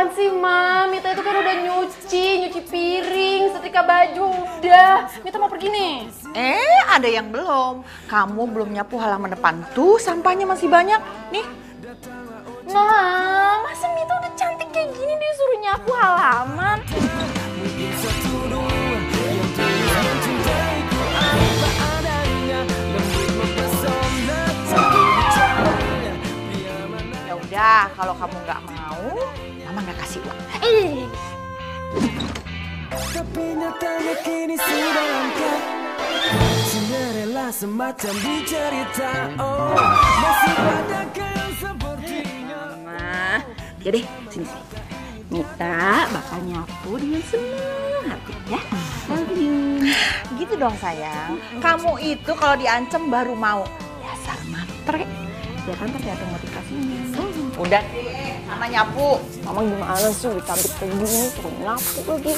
apaan sih, Mam? Mita itu kan udah nyuci piring, setrika baju, udah. Mita mau pergi nih. Ada yang belum. Kamu belum nyapu halaman depan. Tuh, sampahnya masih banyak. Nih. Nah, masa Mita udah cantik kayak gini disuruh nyapu halaman? Ya udah, kalau kamu nggak mau, Mama nggak kasih uang. Tapi nyatanya kini sudah lengkap. Cinderella semacam di cerita. Oh, masih banyak yang sepertinya. Nah, jadi sini. Mita bakal nyapu dengan senang hati ya. Love you. Gitu dong sayang. Kamu itu kalau diancam baru mau. Dasar matre. Ya kan tapi ada notifikasinya. Udah deh, Mama nyapu. Mama gimana sih udah cantik kayak gini suruh nyapu lagi.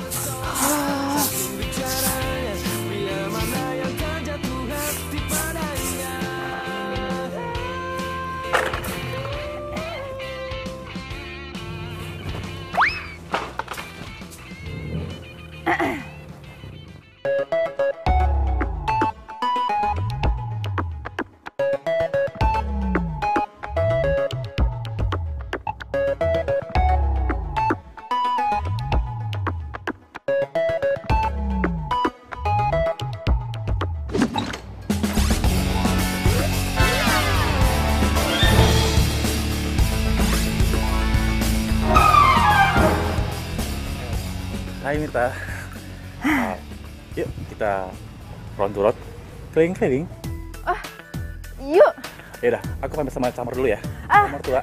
Hai Mita, yuk kita round to round, keliling-keliling. Yuk. Yaudah, aku pamit sama Camar dulu ya. Camar tua.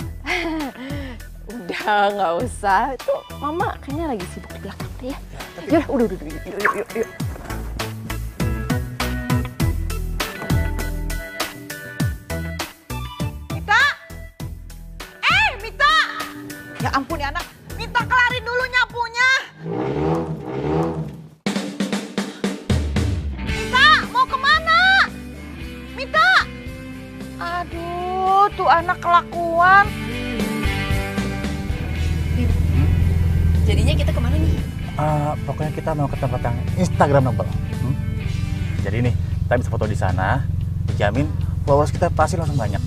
Udah nggak usah, itu Mama kayaknya lagi sibuk di belakang deh ya. Yaudah, udah, yuk. Mita! Mita! Ya ampun ya anak, Mita kelarin dulu nyapunya. Mita, mau kemana? Mita! Aduh, tuh anak kelakuan. Jadinya kita kemana nih? Pokoknya kita mau ke tempat yang Instagramable. Jadi nih, kita bisa foto di sana, dijamin followers kita pasti langsung banyak.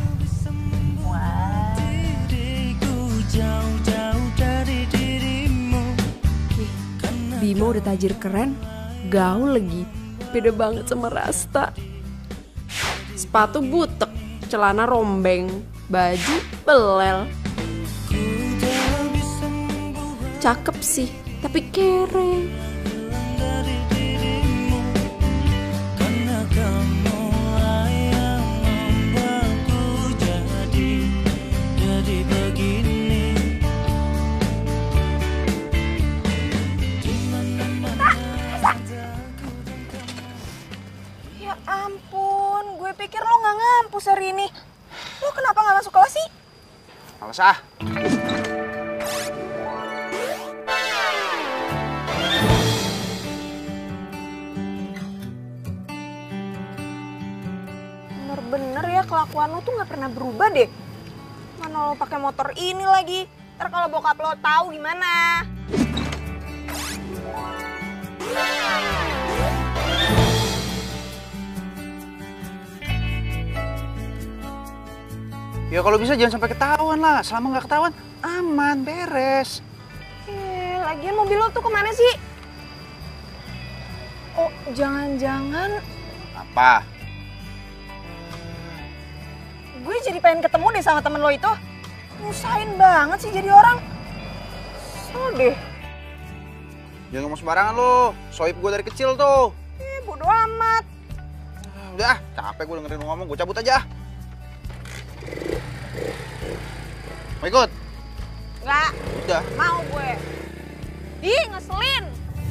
Bimo udah tajir keren, gaul lagi, beda banget sama Rasta. Sepatu butek, celana rombeng, baju belel. Cakep sih, tapi kere. Ya ampun, gue pikir lo nggak ngampus hari ini. Lo kenapa nggak masuk kelas sih? Males ah. Bener-bener ya kelakuan lo tuh nggak pernah berubah deh. Mana lo pakai motor ini lagi? Ntar kalau bokap lo tahu gimana? Ya kalau bisa jangan sampai ketahuan lah. Selama nggak ketahuan, aman, beres. Lagian mobil lo tuh kemana sih? Oh, jangan-jangan Apa? gue jadi pengen ketemu deh sama temen lo itu. Nyusahin banget sih jadi orang. Kesel deh. Jangan ngomong sembarangan lo. Sohib gue dari kecil tuh. Bodo amat. Udah, capek gue dengerin lo ngomong. Gue cabut aja. Mau ikut? Nggak. Udah. Mau gue. Ih, ngeselin.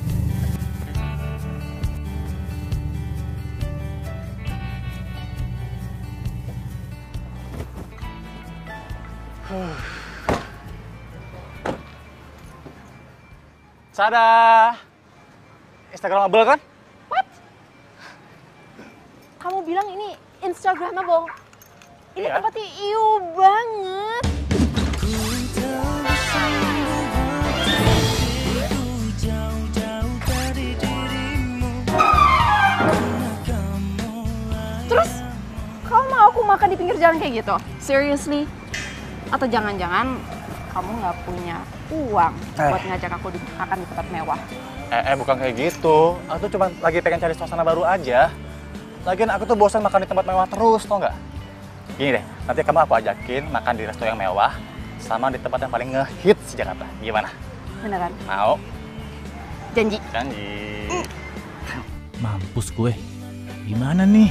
Sada, Instagramable kan? What? Kamu bilang ini Instagramable? Ini Iya. tempatnya iu banget. makan di pinggir jalan kayak gitu? Seriously? Atau jangan-jangan kamu nggak punya uang buat ngajak aku makan di tempat mewah? Bukan kayak gitu. Aku tuh cuma lagi pengen cari suasana baru aja. Lagian aku tuh bosan makan di tempat mewah terus, tau nggak? Gini deh, nanti kamu aku ajakin makan di resto yang mewah sama di tempat yang paling ngehits di Jakarta. Gimana? Beneran? Mau? Janji? Janji. Mampus gue. Gimana nih?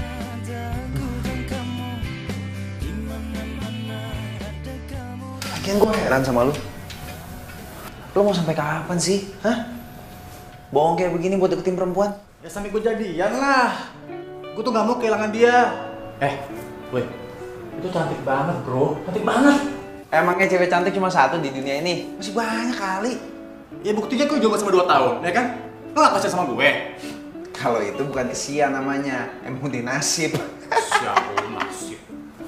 Lagian gue heran sama lu. Lu mau sampai kapan sih? Hah? Bohong kayak begini buat deketin perempuan? Ya sampai gue jadian lah. Gue tuh gak mau kehilangan dia. Woi, itu cantik banget bro, cantik banget. Emangnya cewek cantik cuma satu di dunia ini? Masih banyak kali. Ya buktinya gue jomblo sama 2 tahun, ya kan? Lo gak kasihan sama gue? Kalau itu bukan kesian namanya, emang udah nasib. Siapa nasib?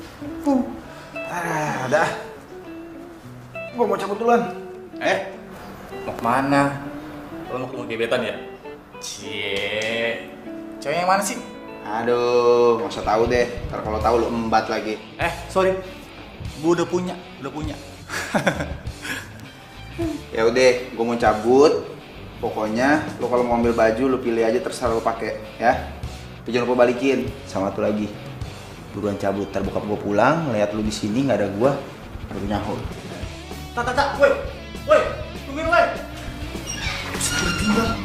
Dah. Gue mau cabut duluan. Mau kemana? Lo mau ketemu gebetan ya? Cie, cewek yang mana sih? Aduh, nggak usah tahu deh. Ntar kalau tahu lu embat lagi. Sorry, gue udah punya. Ya udah, gue mau cabut. Pokoknya lu kalau mau ambil baju lu pilih aja terserah lu pakai, ya. Tapi jangan lupa balikin. Sama satu lagi. Buruan cabut, ntar bokap gue pulang, lihat lu di sini nggak ada gua, baru nyahul. Woi, tungguin woi. Tertinggal.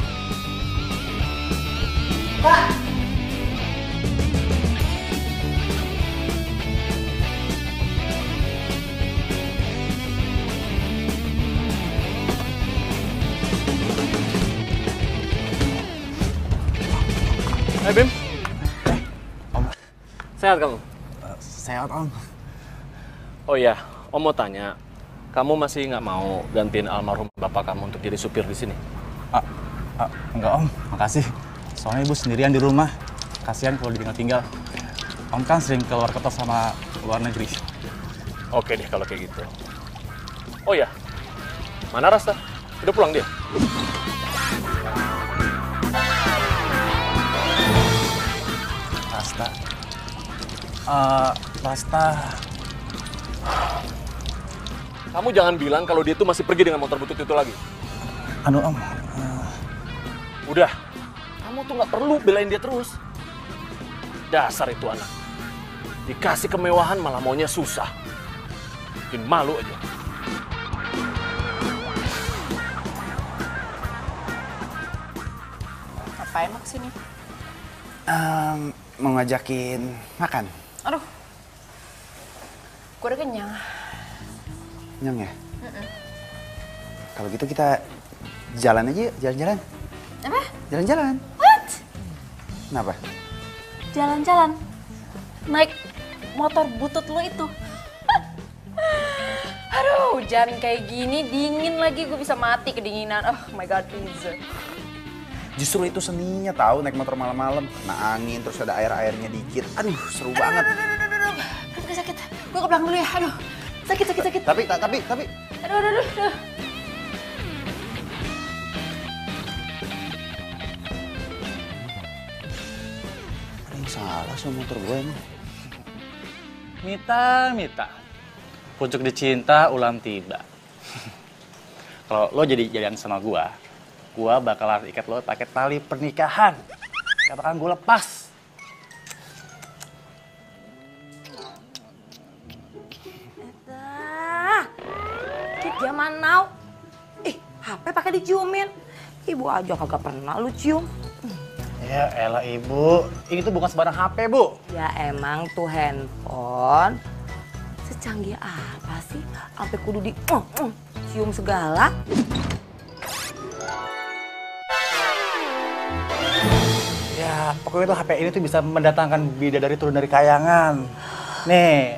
Bim. Om. Sehat kamu? Sehat om. Oh iya, Om mau tanya. Kamu masih nggak mau gantiin almarhum bapak kamu untuk jadi supir di sini? Enggak om, makasih. Soalnya ibu sendirian di rumah. Kasihan kalau ditinggal-tinggal. Om kan sering keluar kota sama luar negeri. Oke deh kalau kayak gitu. Oh iya, mana Rasta? Udah pulang dia? Rasta. Kamu jangan bilang kalau dia tuh masih pergi dengan motor butut itu lagi. Om. Udah, kamu tuh nggak perlu belain dia terus. Dasar itu anak. Dikasih kemewahan malah maunya susah. Bikin malu aja. Ngapain mak sini? Mau ngajakin makan. Aduh, gue udah kenyang. Kenyang ya? Kalau gitu kita jalan aja yuk, jalan-jalan. Apa? Jalan-jalan. What? Kenapa? Jalan-jalan? Naik motor butut lo itu? Aduh, hujan kayak gini, dingin lagi, gue bisa mati kedinginan. Oh my god, please. Justru itu seninya tahu naik motor malam-malam, kena angin terus ada air-airnya dikit. Aduh, seru banget. Aduh, sakit. Gue ke belakang dulu ya. Aduh, sakit. Tapi. Aduh. Ada yang salah sama motor gue emang. Mita. Pucuk dicinta ulang tiba. Kalau lo jadi jadian sama gua bakalan ikat lo pakai tali pernikahan. Gak bakalan gue lepas. Kit zaman now. HP pakai diciumin. Ibu aja kagak pernah lu cium. Ya elah ibu, ini tuh bukan sembarang HP bu. Ya emang tuh handphone secanggih apa sih? Sampai kudu di cium segala. Ya pokoknya tuh HP ini tuh bisa mendatangkan bidadari turun dari kayangan. Nih.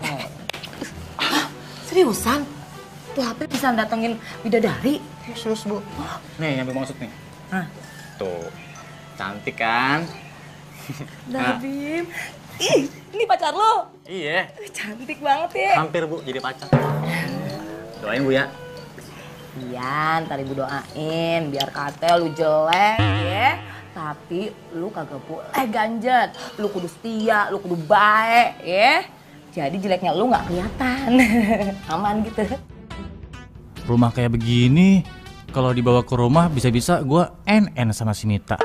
Seriusan? Tuh HP bisa datengin bidadari? Serius bu. Nih yang gue maksud nih. Tuh, cantik kan? Bim. Ih, ini pacar lo? Iya. Cantik banget ya. Hampir bu jadi pacar. Doain bu ya. Iya, ntar ibu doain biar kate lu jelek ya. Tapi lu kagak boleh ganjet. Lu kudu setia, lu kudu baik ya. Jadi jeleknya lu nggak kelihatan. Aman gitu. Rumah kayak begini, kalau dibawa ke rumah bisa-bisa gue NN sama si Mita.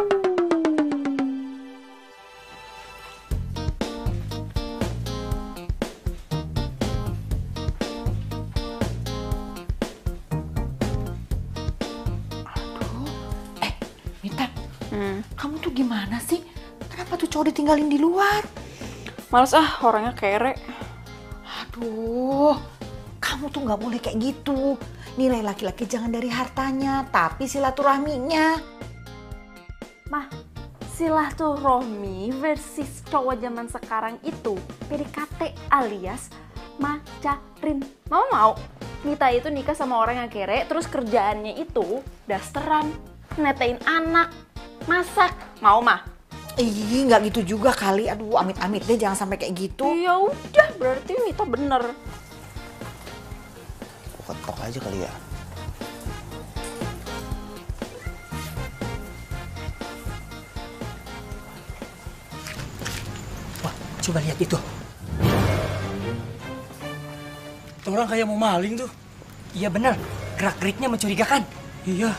Mita, kamu tuh gimana sih? Kenapa tuh cowok ditinggalin di luar? Males orangnya kere. Aduh, kamu tuh nggak boleh kayak gitu. Nilai laki-laki jangan dari hartanya, tapi silaturahminya. Mah, silaturahmi versus cowok zaman sekarang itu PDKT alias macarin. Mama mau Mita itu nikah sama orang yang kere, terus kerjaannya itu dasteran, netein anak, masak. Mau mah? Ih, nggak gitu juga kali. Aduh, amit-amit deh, jangan sampai kayak gitu. Ya udah, berarti Mita bener. Ketok aja kali ya. Wah, coba lihat itu. Itu orang kayak mau maling tuh. Iya benar, gerak-geriknya mencurigakan. Iya.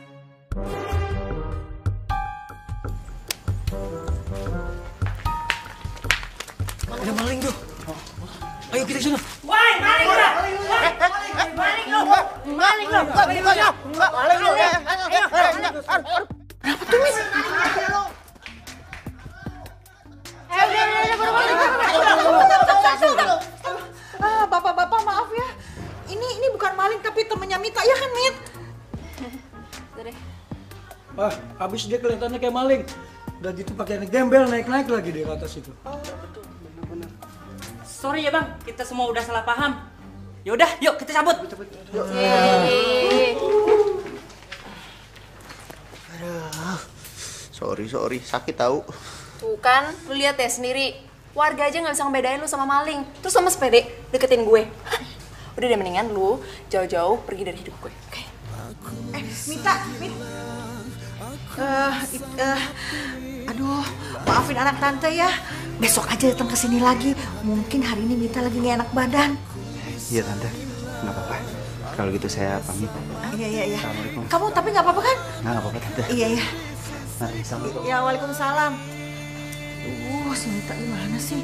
Ada maling tuh. Ayo kita ke sana. Woi, maling lu! Maling lu! Maling lu! Maling lu! Kenapa tuh, Miss? Bapak-bapak maaf ya. Ini bukan maling tapi temennya Mita, ya kan, Mit? Wah, habis dia kelihatannya kayak maling. Udah gitu pakaiannya gembel, naik-naik lagi dia ke atas itu. Oh, betul, benar-benar. Sorry ya bang, kita semua udah salah paham. Yaudah, yuk kita cabut. Aduh, sorry, sakit tahu. Tuh kan, lu lihat ya sendiri. Warga aja nggak bisa ngebedain lu sama maling. Terus sama sepede deketin gue. Udah deh, mendingan lu jauh-jauh pergi dari hidup gue. Oke? Mita. Aduh, maafin anak tante ya. Besok aja datang ke sini lagi. Mungkin hari ini Mita lagi nggak enak badan. Iya tante, nggak apa-apa. Kalau gitu saya pamit. Iya. Assalamualaikum. Kamu tapi nggak apa-apa kan? Nggak apa-apa tante. Iya. Assalamualaikum. Ya, waalaikumsalam. Si Mita gimana sih?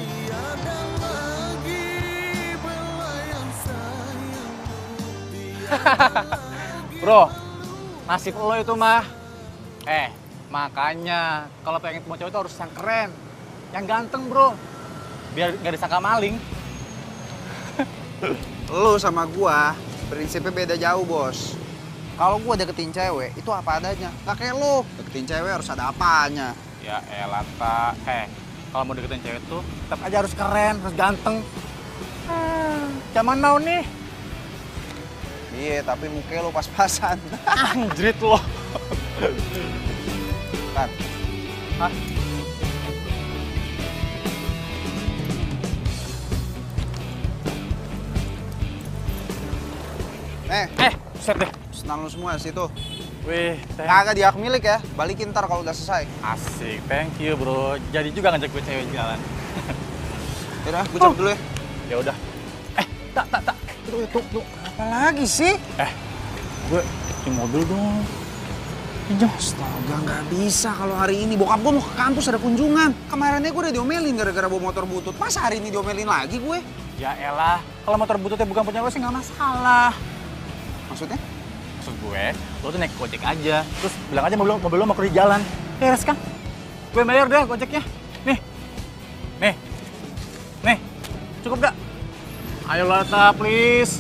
Bro, nasib lo itu mah. Makanya kalau pengen ketemu cowok itu harus yang keren, yang ganteng bro, biar gak disangka maling. Lo sama gua prinsipnya beda jauh, Bos. Kalau gua deketin cewek itu apa adanya. Gak kayak lo, deketin cewek harus ada apanya. Ya elah, tak. Kalau mau deketin cewek tuh tetap aja harus keren, harus ganteng. Zaman now nih. Iya, tapi muka lo pas-pasan. Anjrit lo. Kan? Hah? Set deh. Senang lu semua situ. Wih, Kagak di hak milik ya, balikin ntar kalau udah selesai. Asik, thank you bro. Jadi juga ngajak gue cewek jalan. Yaudah, gue cabut dulu ya. Ya udah. Tak. Tuh. Apa lagi sih? Gue di mobil dong. Pinjam. Astaga, nggak bisa kalau hari ini. Bokap gue mau ke kampus ada kunjungan. Kemarinnya gue udah diomelin gara-gara bawa motor butut. Masa hari ini diomelin lagi gue? Ya elah, kalau motor bututnya bukan punya lo sih nggak masalah. Maksudnya? Maksud gue, lo tuh naik gojek aja. Terus bilang aja mobil lo mau pergi jalan. Beres kan? Gue bayar deh gojeknya. Nih. Cukup gak? Ayo Lata, please.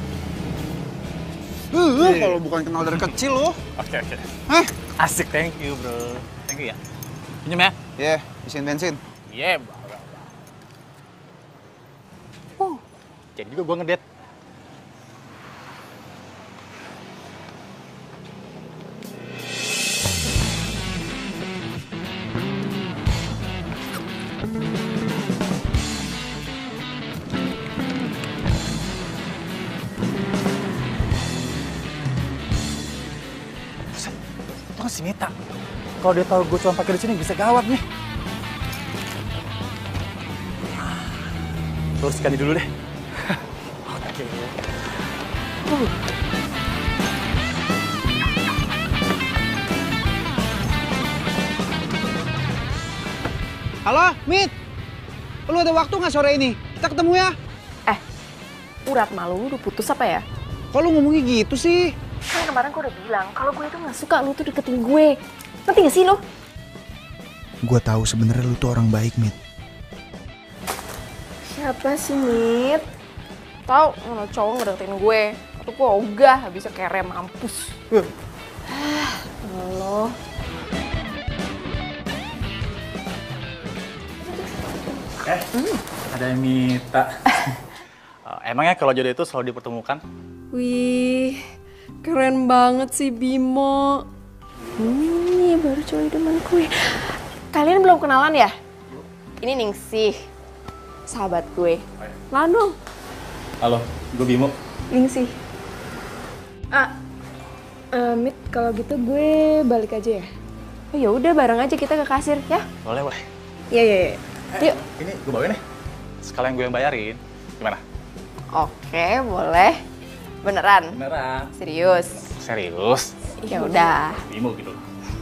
Kalau bukan kenal dari kecil lo. Oke. Asik, thank you bro. Thank you ya. Pinjam ya? Iya, isiin bensin. Iya, jadi juga gue ngedate. Itu kan si Mita. Kalau dia tahu gue cuma pakai di sini bisa gawat nih. Terus sekali dulu deh. Oke. Halo, Mit. Lu ada waktu nggak sore ini? Kita ketemu ya. Urat malu lu udah putus apa ya? Kok lu ngomongnya gitu sih? Kan kemarin gue udah bilang kalau gue itu nggak suka lu tuh deketin gue. Ngerti gak sih lu? Gue tahu sebenarnya lu tuh orang baik, Mit. Siapa sih, Mit? Tahu kalau cowok ngedeketin gue, atau gue ogah habisnya kere mampus. Allah. Ada yang minta. Emangnya kalau jodoh itu selalu dipertemukan? Wih, keren banget sih Bimo. Ini baru cowok idaman gue. Kalian belum kenalan ya? Ini Ningsih, sahabat gue. Kenalan dong. Halo, gue Bimo. Ningsih. Mit, kalau gitu gue balik aja ya. Oh ya udah bareng aja kita ke kasir ya. Boleh, boleh. Iya. Yuk. Ini gue bawain nih. Sekalian gue yang bayarin. Gimana? Oke, boleh. Beneran? Beneran. Serius? Serius? Ya udah. Bimo gitu.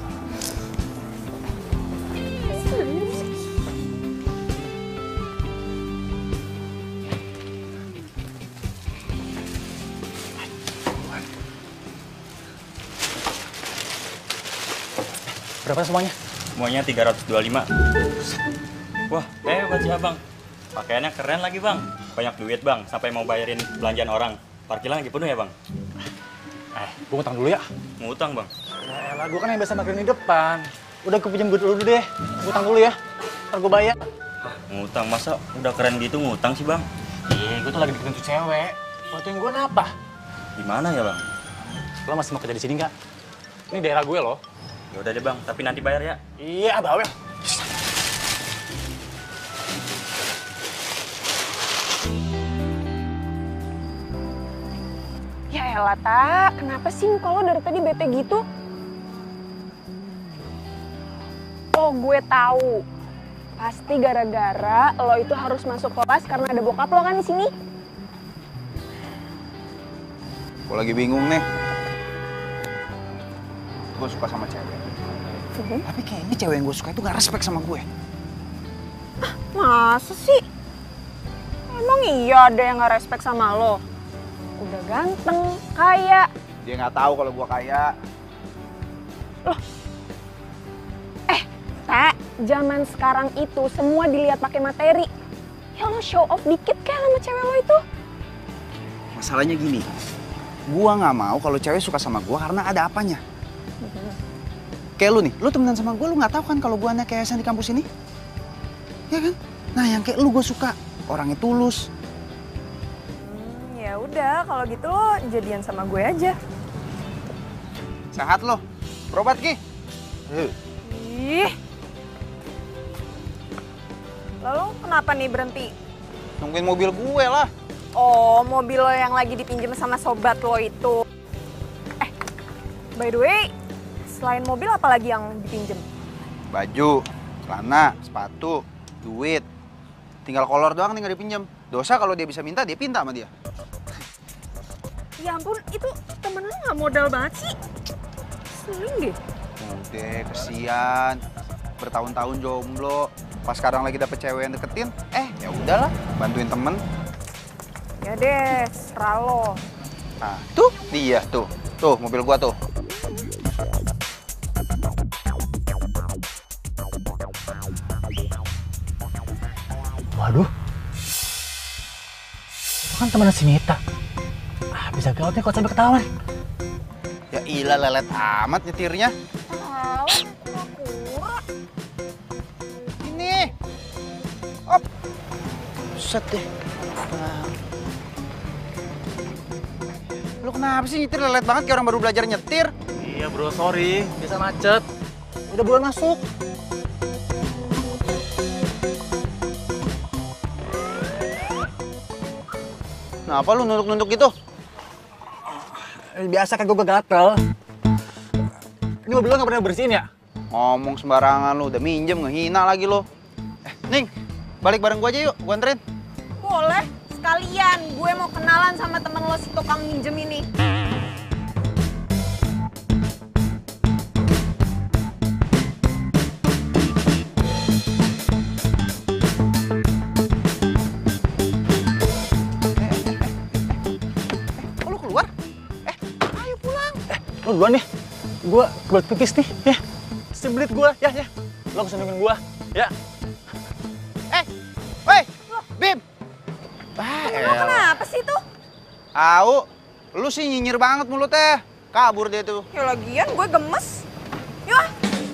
Berapa semuanya? Semuanya 325. Wah, hebat sih abang. Pakaiannya keren lagi bang. Banyak duit bang, sampai mau bayarin belanjaan orang. Parkiran lagi penuh ya bang? Gue ngutang dulu ya. Ngutang bang? Yaelah, gue kan yang biasa parkirin di depan. Udah gue pinjam dulu deh. Ngutang dulu ya. Ntar gue bayar. Ngutang? Masa udah keren gitu ngutang sih bang? Iya, gue tuh lagi deketin tuh cewek. Bantuin gue apa? Gimana ya bang? Lo masih mau kerja di sini nggak? Ini daerah gue loh. Ya udah deh bang, tapi nanti bayar ya. Iya, bawel. Ya elah, Tak. Kenapa sih muka lo dari tadi bete gitu? Oh, gue tahu. Pasti gara-gara lo itu harus masuk kelas karena ada bokap lo kan di sini. Gue lagi bingung nih. Gue suka sama cewek. Tapi kayaknya cewek yang gue suka itu gak respect sama gue. Masa sih? Emang iya ada yang gak respect sama lo? Udah ganteng, kaya. Dia nggak tahu kalau gue kaya. Loh. Tak, zaman sekarang itu semua dilihat pakai materi. Ya lo show off dikit kayak sama cewek lo itu. Masalahnya gini, gue nggak mau kalau cewek suka sama gue karena ada apanya. Kayak lu nih, lu temenan sama gue, lu nggak tahu kan kalau gue anak yayasan di kampus ini? Ya kan? Nah yang kayak lu gue suka, orangnya tulus. Ya udah, kalau gitu lo jadian sama gue aja. Sehat lo, berobat Ki. Ih. Lalu kenapa nih berhenti? Nungguin mobil gue lah. Oh, mobil lo yang lagi dipinjam sama sobat lo itu. By the way, selain mobil apa lagi yang dipinjem? Baju, celana, sepatu, duit. Tinggal kolor doang nih nggak dipinjam. Dosa kalau dia bisa minta, dia pinta sama dia. Ya ampun, itu temen lo nggak modal banget sih. Seling deh. Udah, kesian. Bertahun-tahun jomblo. Pas sekarang lagi dapet cewek yang deketin, ya udahlah, bantuin temen. Ya deh, serah lo. Nah, tuh dia tuh. Tuh, mobil gua tuh. Waduh. Itu kan temannya si Mita. Bisa gawat nih kalau sampai ketahuan. Ya ilah, lelet amat nyetirnya. Ini. Op. Set deh. Lu kenapa sih nyetir lelet banget kayak orang baru belajar nyetir? Iya bro, sorry. Biasa macet. Udah buruan masuk. Kenapa lu nunduk-nunduk gitu? Biasa kan gue gatel. Ini mobil lo gak pernah bersihin ya? Ngomong sembarangan lu, udah minjem ngehina lagi lu. Ning, balik bareng gua aja yuk, gua anterin. Boleh. Sekalian, gue mau kenalan sama temen lo si tukang minjem ini. Kok lu keluar? Ayo pulang. Lu duluan nih. Gua kebelet pipis nih, ya. Sebelit gua, ya. Lo kesana nungguin gua, ya. Woi, Bim. Lo kenapa sih tuh? Au, lu sih nyinyir banget mulutnya. Kabur dia tuh. Ya lagian gue gemes. Yuk.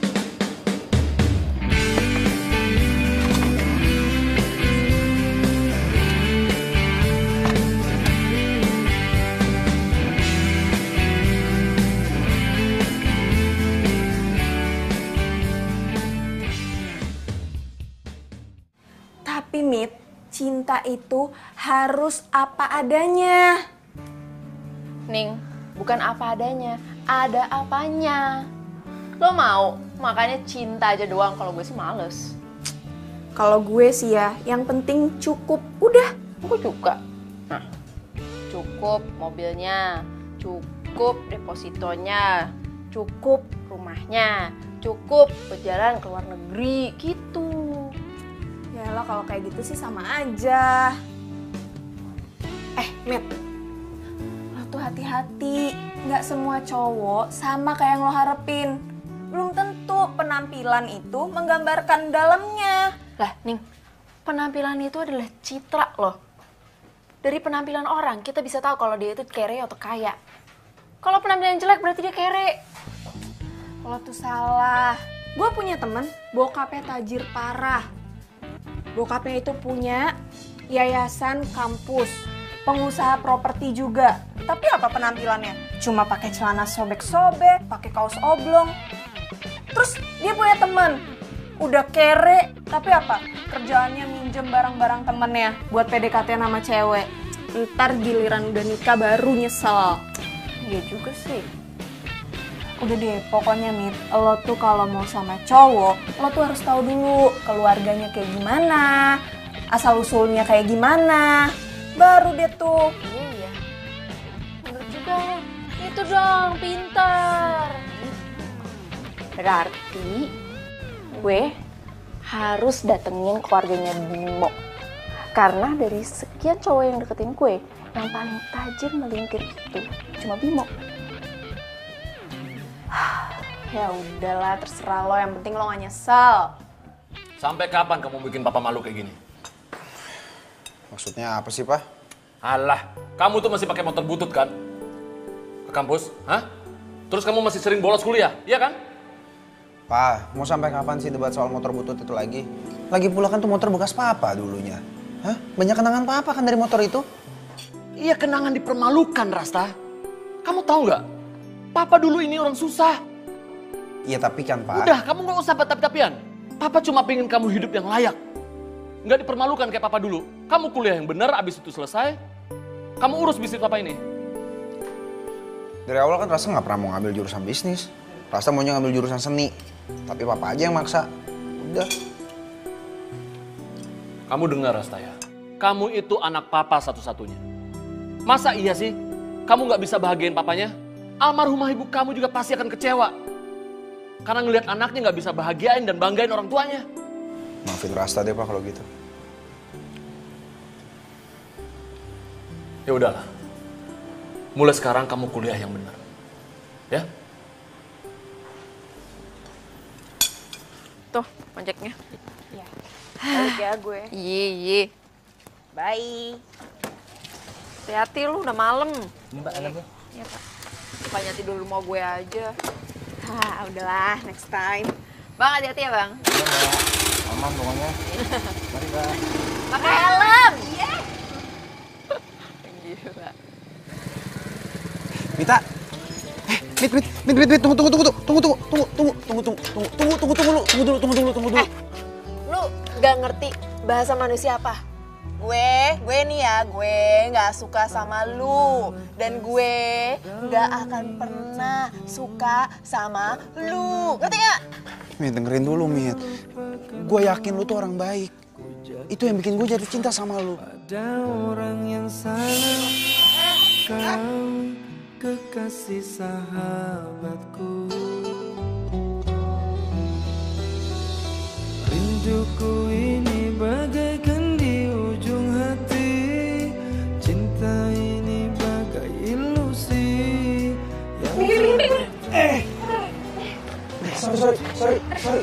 Tapi Mit, cinta itu harus apa adanya. Ning, bukan apa adanya, ada apanya. Lo mau? Makanya cinta aja doang, kalau gue sih males. Kalau gue sih ya, yang penting cukup. Udah. Gue juga. Nah, cukup mobilnya, cukup depositonya, cukup rumahnya, cukup berjalan ke luar negeri, gitu. Yalah kalau kayak gitu sih sama aja. Mit, lo tuh hati-hati. Nggak semua cowok sama kayak yang lo harapin. Belum tentu penampilan itu menggambarkan dalamnya. Lah, Ning, penampilan itu adalah citra loh. Dari penampilan orang, kita bisa tahu kalau dia itu kere atau kaya. Kalau penampilan jelek berarti dia kere. Lo tuh salah. Gue punya temen, bokapnya tajir parah. Bokapnya itu punya yayasan kampus, pengusaha properti juga. Tapi apa penampilannya? Cuma pakai celana sobek-sobek, pakai kaos oblong. Terus dia punya temen, udah kere, tapi apa? Kerjaannya minjem barang-barang temennya buat PDKT sama cewek. Ntar giliran udah nikah baru nyesel. Iya juga sih. Udah deh, pokoknya Mit, lo tuh kalau mau sama cowok, lo tuh harus tahu dulu keluarganya kayak gimana, asal-usulnya kayak gimana, baru deh tuh. Iya. Bener juga. Itu dong, pintar. Berarti gue harus datengin keluarganya Bimo. Karena dari sekian cowok yang deketin gue, yang paling tajir melingkir itu cuma Bimo. Ya udahlah, terserah lo, yang penting lo gak nyesel. Sampai kapan kamu bikin papa malu kayak gini? Maksudnya apa sih, Pak? Alah, kamu tuh masih pakai motor butut kan? Ke kampus, hah? Terus kamu masih sering bolos kuliah, iya kan? Pak, mau sampai kapan sih debat soal motor butut itu lagi? Lagi pula kan tuh motor bekas Papa dulunya. Hah? Banyak kenangan Papa kan dari motor itu? Iya, kenangan dipermalukan, Rasta. Kamu tahu nggak? Papa dulu ini orang susah. Iya tapi kan Pak. Udah, kamu nggak usah tapi-tapian. Papa cuma pengen kamu hidup yang layak. Nggak dipermalukan kayak Papa dulu. Kamu kuliah yang benar, abis itu selesai. Kamu urus bisnis Papa ini. Dari awal kan Rasta nggak pernah mau ngambil jurusan bisnis. Rasta maunya ngambil jurusan seni. Tapi Papa aja yang maksa. Udah. Kamu dengar, Rasta ya. Kamu itu anak Papa satu-satunya. Masa iya sih? Kamu nggak bisa bahagiain papanya? Almarhumah ibu kamu juga pasti akan kecewa. Karena ngelihat anaknya nggak bisa bahagiain dan banggain orang tuanya. Maafin Rasta deh Pak kalau gitu. Ya udahlah. Mulai sekarang kamu kuliah yang benar. Ya? Tuh, ojeknya. Iya. Balik ya gue. Iya. Bye. Hati-hati lu, udah malam. Mbak, ada Iya, Pak. Bukannya tidur di rumah gue aja. Udahlah, next time. Bang, hati-hati ya, Bang. Aman pokoknya. Mari Pak. Pakai helm. Iya. Gila. Mita. Mit, tunggu dulu. Lu gak ngerti bahasa manusia apa? Gue nih ya, gue gak suka sama lu. Dan gue gak akan pernah suka sama lu. Ngerti gak? Mit, dengerin dulu Mit. Gue yakin lu tuh orang baik. Itu yang bikin gue jatuh cinta sama lu. Ada orang yang salah, kau kekasih sahabatku. Rinduku ini bagaikan di ujung hati. Cinta ini bagai ilusi yang Sorry.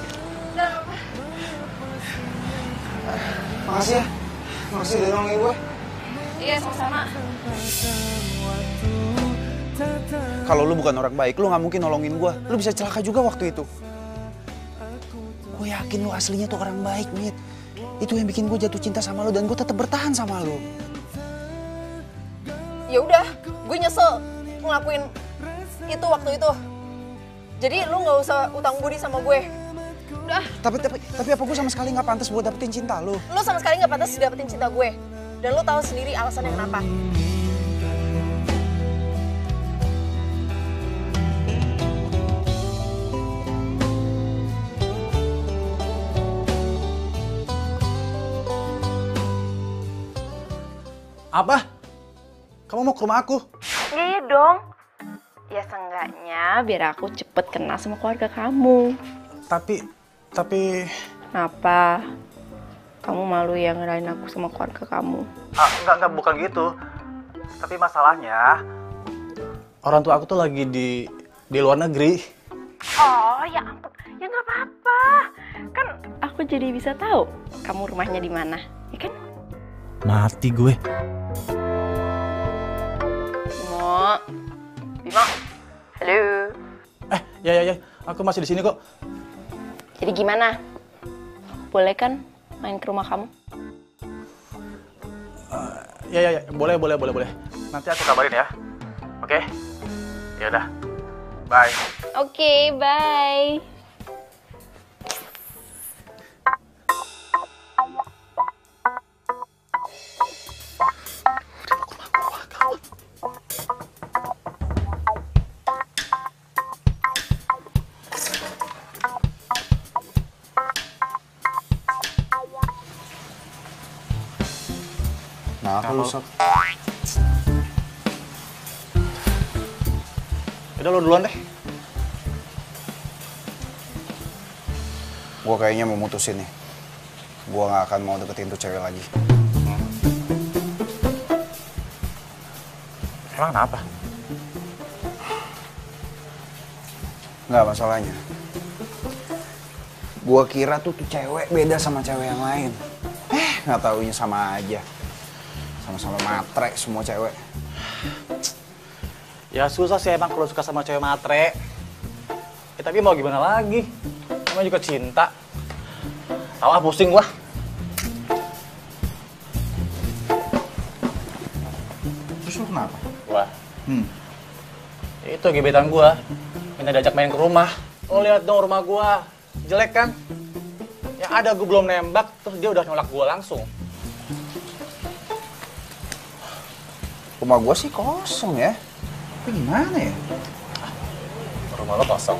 Makasih ya. Makasih udah nolongin gue. Iya, sama-sama. Kalau lu bukan orang baik, lu nggak mungkin nolongin gue. Lu bisa celaka juga waktu itu. Gue yakin lu aslinya tuh orang baik, Mit. Itu yang bikin gue jatuh cinta sama lu dan gue tetap bertahan sama lu. Ya udah, gue nyesel ngelakuin itu waktu itu. Jadi lu nggak usah utang budi sama gue. Udah. Tapi apa gue sama sekali nggak pantas buat dapetin cinta lu? Lu sama sekali nggak pantas dapetin cinta gue. Dan lu tahu sendiri alasannya kenapa. Apa? Kamu mau ke rumah aku? Iya dong. Ya seenggaknya biar aku cepet kenal sama keluarga kamu. Tapi... Kenapa? Kamu malu ya ngenalin aku sama keluarga kamu? Enggak, bukan gitu. Tapi masalahnya, orang tua aku tuh lagi di luar negeri. Oh ya ampun, ya nggak apa-apa. Kan aku jadi bisa tahu kamu rumahnya di mana, ya kan? Mati gue. Bimo, halo. Ya, aku masih di sini kok. Jadi gimana? Boleh kan main ke rumah kamu? Ya, boleh. Nanti aku kabarin ya. Oke? Ya udah. Bye. Oke, bye. Nah, aku lu sok. Udah lo duluan deh. Gue kayaknya mau mutusin nih. Gue gak akan mau deketin tuh cewek lagi. Emang kenapa? Nggak masalahnya. Gue kira tuh cewek beda sama cewek yang lain. Nggak taunya sama aja. Sama-sama matre semua cewek. Ya susah sih emang kalau suka sama cewek matre. Tapi mau gimana lagi? Namanya juga cinta. Tahu pusing gua. Terus lu kenapa? Gua. Itu gebetan gua. Minta diajak main ke rumah. Oh lihat dong rumah gua. Jelek kan? Ya ada gua belum nembak, terus dia udah nolak gua langsung. Rumah gua sih kosong ya. Tapi gimana ya? Rumah lo kosong.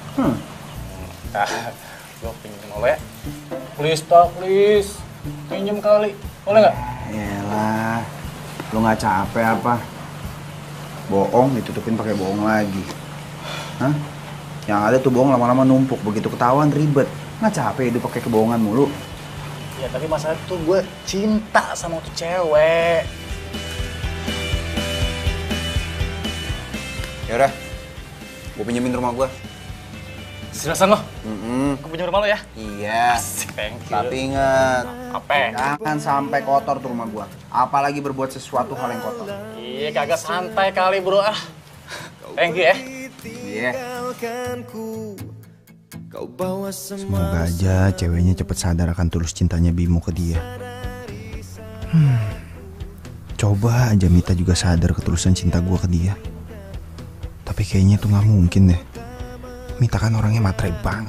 Gue pinjem lo ya. Please tak, please. Pinjem kali. Boleh nggak? Yalah, lo nggak capek apa? Bohong ditutupin pakai bohong lagi. Hah? Yang ada tuh bohong lama-lama numpuk, begitu ketahuan ribet. Nggak capek hidup pakai kebohongan mulu? Ya tapi masalah tuh gue cinta sama tuh cewek. Yaudah, gue pinjemin rumah gue. Silakan lo. Gue pinjam rumah lo ya? Iya. Thank you. Tapi inget, apa? jangan sampai kotor tuh rumah gue. Apalagi berbuat sesuatu hal yang kotor. Iya, kagak santai kali bro ah. Thank you ya. Iya. Semoga aja ceweknya cepet sadar akan tulus cintanya Bimo ke dia. Coba aja Mita juga sadar ketulusan cinta gue ke dia. Tapi kayaknya itu nggak mungkin deh. Mita kan orangnya matre banget.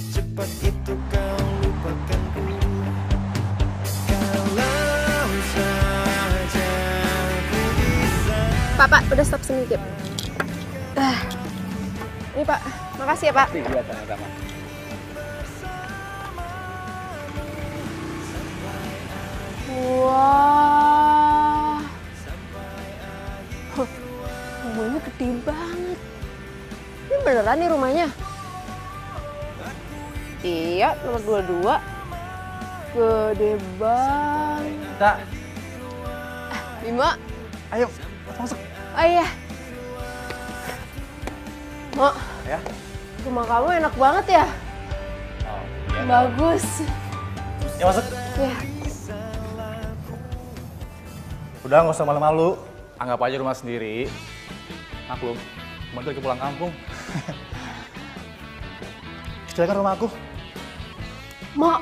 Pak, udah stop sedikit. Ini Pak, makasih ya Pak. Iya, sama-sama. beneran nih rumahnya? Iya, nomor 22. Gede banget. Kita, Bima, ayo masuk. oh iya. Mak, Ya. rumah kamu enak banget ya? Oh, iya. Bagus. Ya masuk. Ya. Udah nggak usah malu-malu. Anggap aja rumah sendiri. Maklum, kemarin lagi pulang kampung. Kecil kan rumah aku. Mak,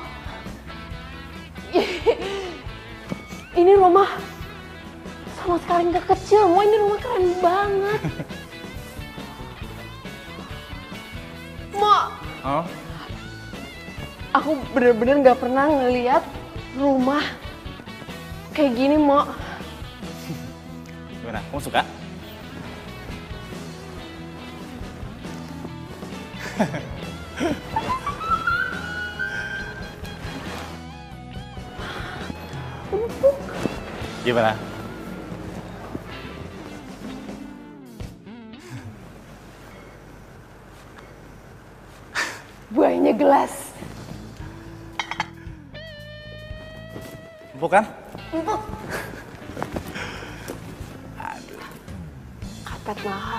ini rumah sama sekali nggak kecil. Mak, ini rumah keren banget. Mak, Oh? aku bener-bener nggak pernah ngeliat rumah kayak gini, Mak. Gimana? Kamu suka? Gimana? Buahnya gelas. Empuk kan? Empuk. Karpet mahal.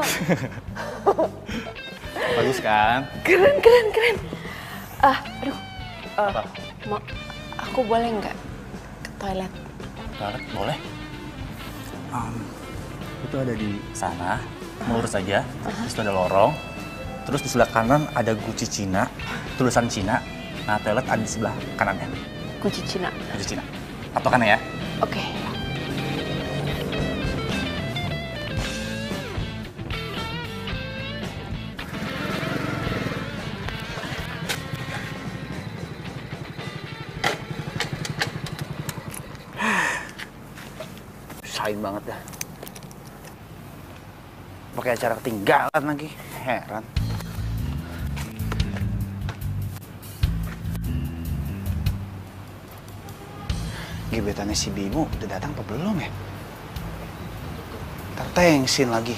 Bagus kan? Keren, keren, keren. Aduh. Apa? Mak, aku boleh nggak ke toilet? Toilet boleh. Itu ada di sana, lurus aja. Terus itu ada lorong. Terus di sebelah kanan ada guci Cina, tulisan Cina. Nah, toilet ada di sebelah kanannya. Kunci Cina. Guci Cina. Patokan ya. Oke. Sain banget dah. Pakai acara ketinggalan lagi. Heran. Gebetannya si Bimo udah datang apa belum ya? Ntar tengsin lagi.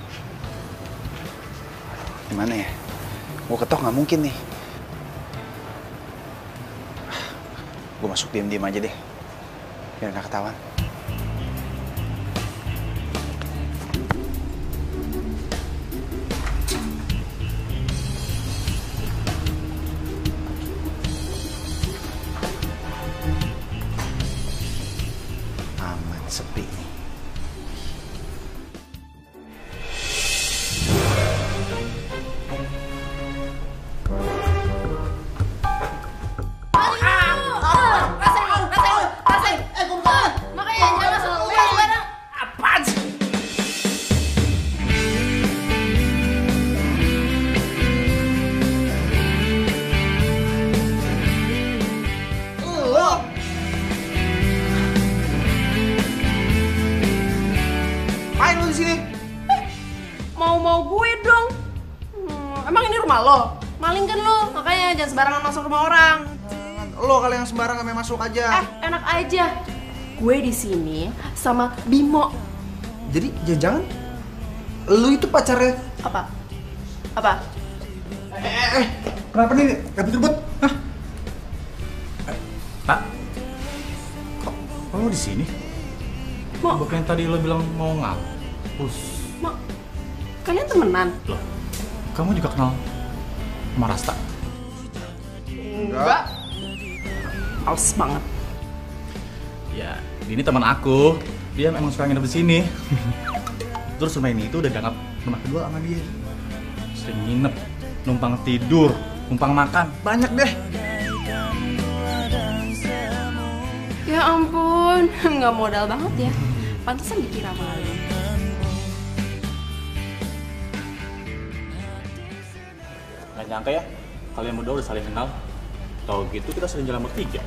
Gimana ya? Gue ketok nggak mungkin nih. Gue masuk diam-diam aja deh. Biar nggak ketahuan. Aman, sepi nih. Main lu di sini. Mau gue dong. Emang ini rumah lo? Maling kan lo? Makanya jangan sembarangan masuk rumah orang. Lo kali yang sembarangan main masuk aja. Enak aja. Gue di sini sama Bimo. Jadi jangan lu itu pacarnya. Apa? Apa? Kenapa nih? Ribut-ribut? Hah? Pak, kok lo di sini? Bukan tadi lo bilang mau ngampus. Mak, kalian temenan? Loh, kamu juga kenal sama Rasta? Enggak. Males banget. Ya, ini teman aku. Dia memang suka nginep di sini. Terus rumah ini itu udah dianggap rumah kedua sama dia. Sering nginep, numpang tidur, numpang makan, banyak deh. Ya ampun, nggak modal banget ya. Pantesan dikira malu. Gak nyangka ya, kalian berdua udah saling kenal. Tahu gitu kita sering jalan bertiga.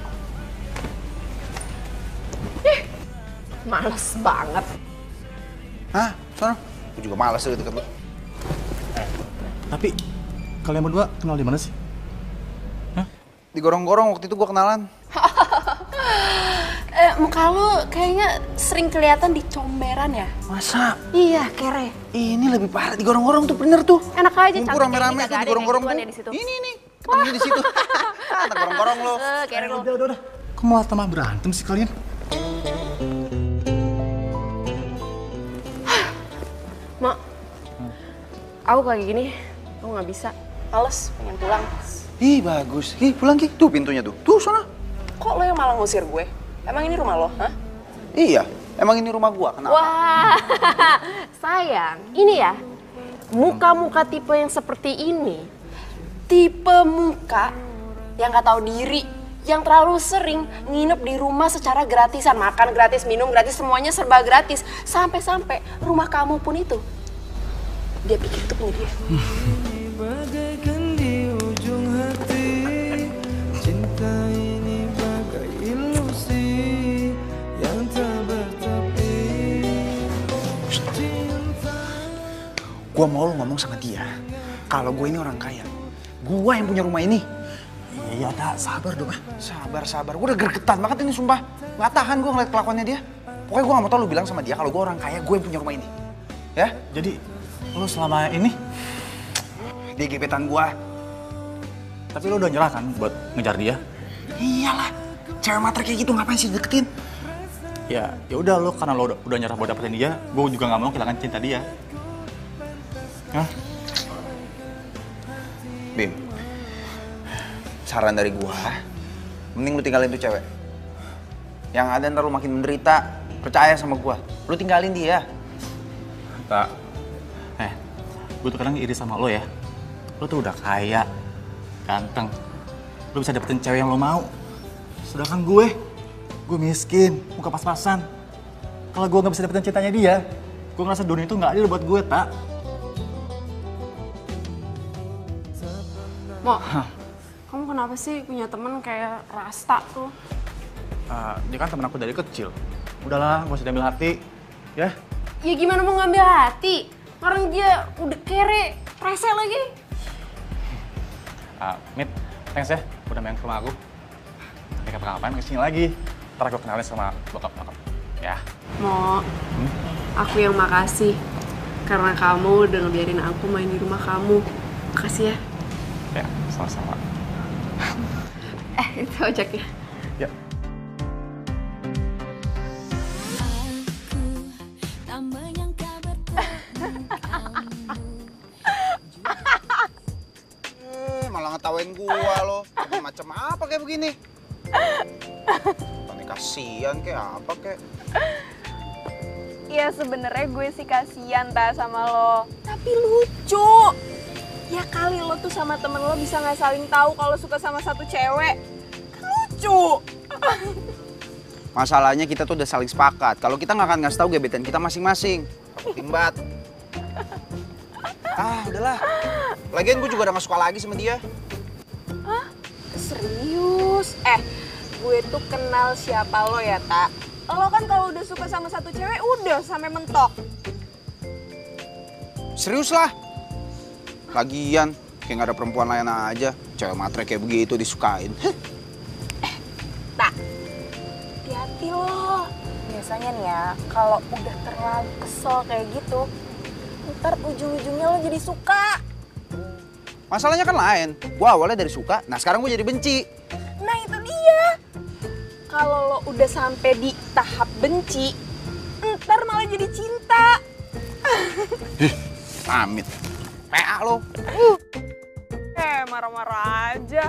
Males banget. Hah? Sono? Gue juga malas deket-deket lo. Tapi kalian berdua kenal di mana sih? Di gorong-gorong waktu itu gue kenalan. Muka lu kayaknya sering kelihatan di comberan ya? Masa? Iya, kere. Ini lebih parah digorong-gorong tuh, bener tuh. Enak aja ngumpul rame-rame tuh digorong-gorong tuh. di situ. Ini ketemunya di situ. Tak gorong-gorong lo. Kere lu. Udah. Kamu malah tambah berantem sih kalian? Mak, aku kayak gini, aku nggak bisa. Males, pengen pulang. Ih, bagus. Ih, pulang Ki. Tuh pintunya tuh. Tuh sana. Kok lo yang malah ngusir gue? Emang ini rumah lo, hah? Iya, emang ini rumah gua. Kenapa? Wah, sayang. Ini ya, muka-muka tipe yang seperti ini, tipe muka yang nggak tahu diri, yang terlalu sering nginep di rumah secara gratisan, makan gratis, minum gratis, semuanya serba gratis. Sampai-sampai rumah kamu pun itu, dia pikir itu punya dia. Bagaikan di ujung hati, cinta ini bagai ilusi yang tak bertepi. Gua mau lu ngomong sama dia. Kalau gue ini orang kaya, gua yang punya rumah ini. Iya, tak sabar dong. Sabar. Gue udah gregetan banget ini sumpah. Gak tahan gue ngeliat kelakuannya dia. Pokoknya gue gak mau tau lu bilang sama dia kalau gue orang kaya, gue yang punya rumah ini. Ya? Jadi, lu selama ini dia gebetan gue. tapi lu udah nyerah kan buat ngejar dia? Iyalah, cewek matre kayak gitu ngapain sih deketin? Ya udah lo karena lo udah nyerah buat dapetin dia, gue juga nggak mau kehilangan cinta dia. Hah? Bim, saran dari gua, mending lu tinggalin tuh cewek. Yang ada ntar lu makin menderita. Percaya sama gua, lu tinggalin dia. Tak, gue tuh kadang iri sama lo ya. Lo tuh udah kaya, ganteng, lo bisa dapetin cewek yang lo mau. Sedangkan gue miskin, muka pas-pasan. Kalau gue nggak bisa dapetin cintanya dia, gue ngerasa dunia itu nggak adil buat gue, tak. Mo, kamu kenapa sih punya temen kayak Rasta tuh? Dia kan temen aku dari kecil. Udahlah, gak usah diambil hati, ya. Ya gimana mau ngambil hati? Orang dia udah kere, rese lagi. Mit, thanks ya, udah main ke rumah aku. Nanti kapan-kapan kesini lagi. Ntar aku kenalin sama bokap-bokap, ya. Mo, aku yang makasih. Karena kamu udah ngebiarin aku main di rumah kamu. Makasih ya. Ya, sama-sama. Itu ojaknya. Ya. Malah ngetawain gua lo. Macam apa kayak begini? Tani kasihan kayak apa kayak? Iya sebenarnya gue sih kasihan sama lo. Tapi lucu. Ya kali lo tuh sama temen lo bisa nggak saling tahu kalau suka sama satu cewek. Kan lucu. Masalahnya kita tuh udah saling sepakat. Kalau kita nggak akan ngasih tahu gebetan kita masing-masing. Timbat. Udahlah. Lagian gue juga udah gak suka lagi sama dia. Hah? Serius? Gue tuh kenal siapa lo ya, Tak? Lo kan kalau udah suka sama satu cewek, udah sampai mentok. Serius lah. Lagian, kayak gak ada perempuan lain aja. Cewek matre kayak begitu disukain. Tak, hati-hati lo. Biasanya nih ya, kalau udah terlalu kesel kayak gitu, ntar ujung-ujungnya lo jadi suka. Masalahnya kan lain. Gue awalnya dari suka, nah sekarang gue jadi benci. Nah itu dia. Kalau lo udah sampai di tahap benci, ntar malah jadi cinta. Amit. PA lo. Marah-marah aja.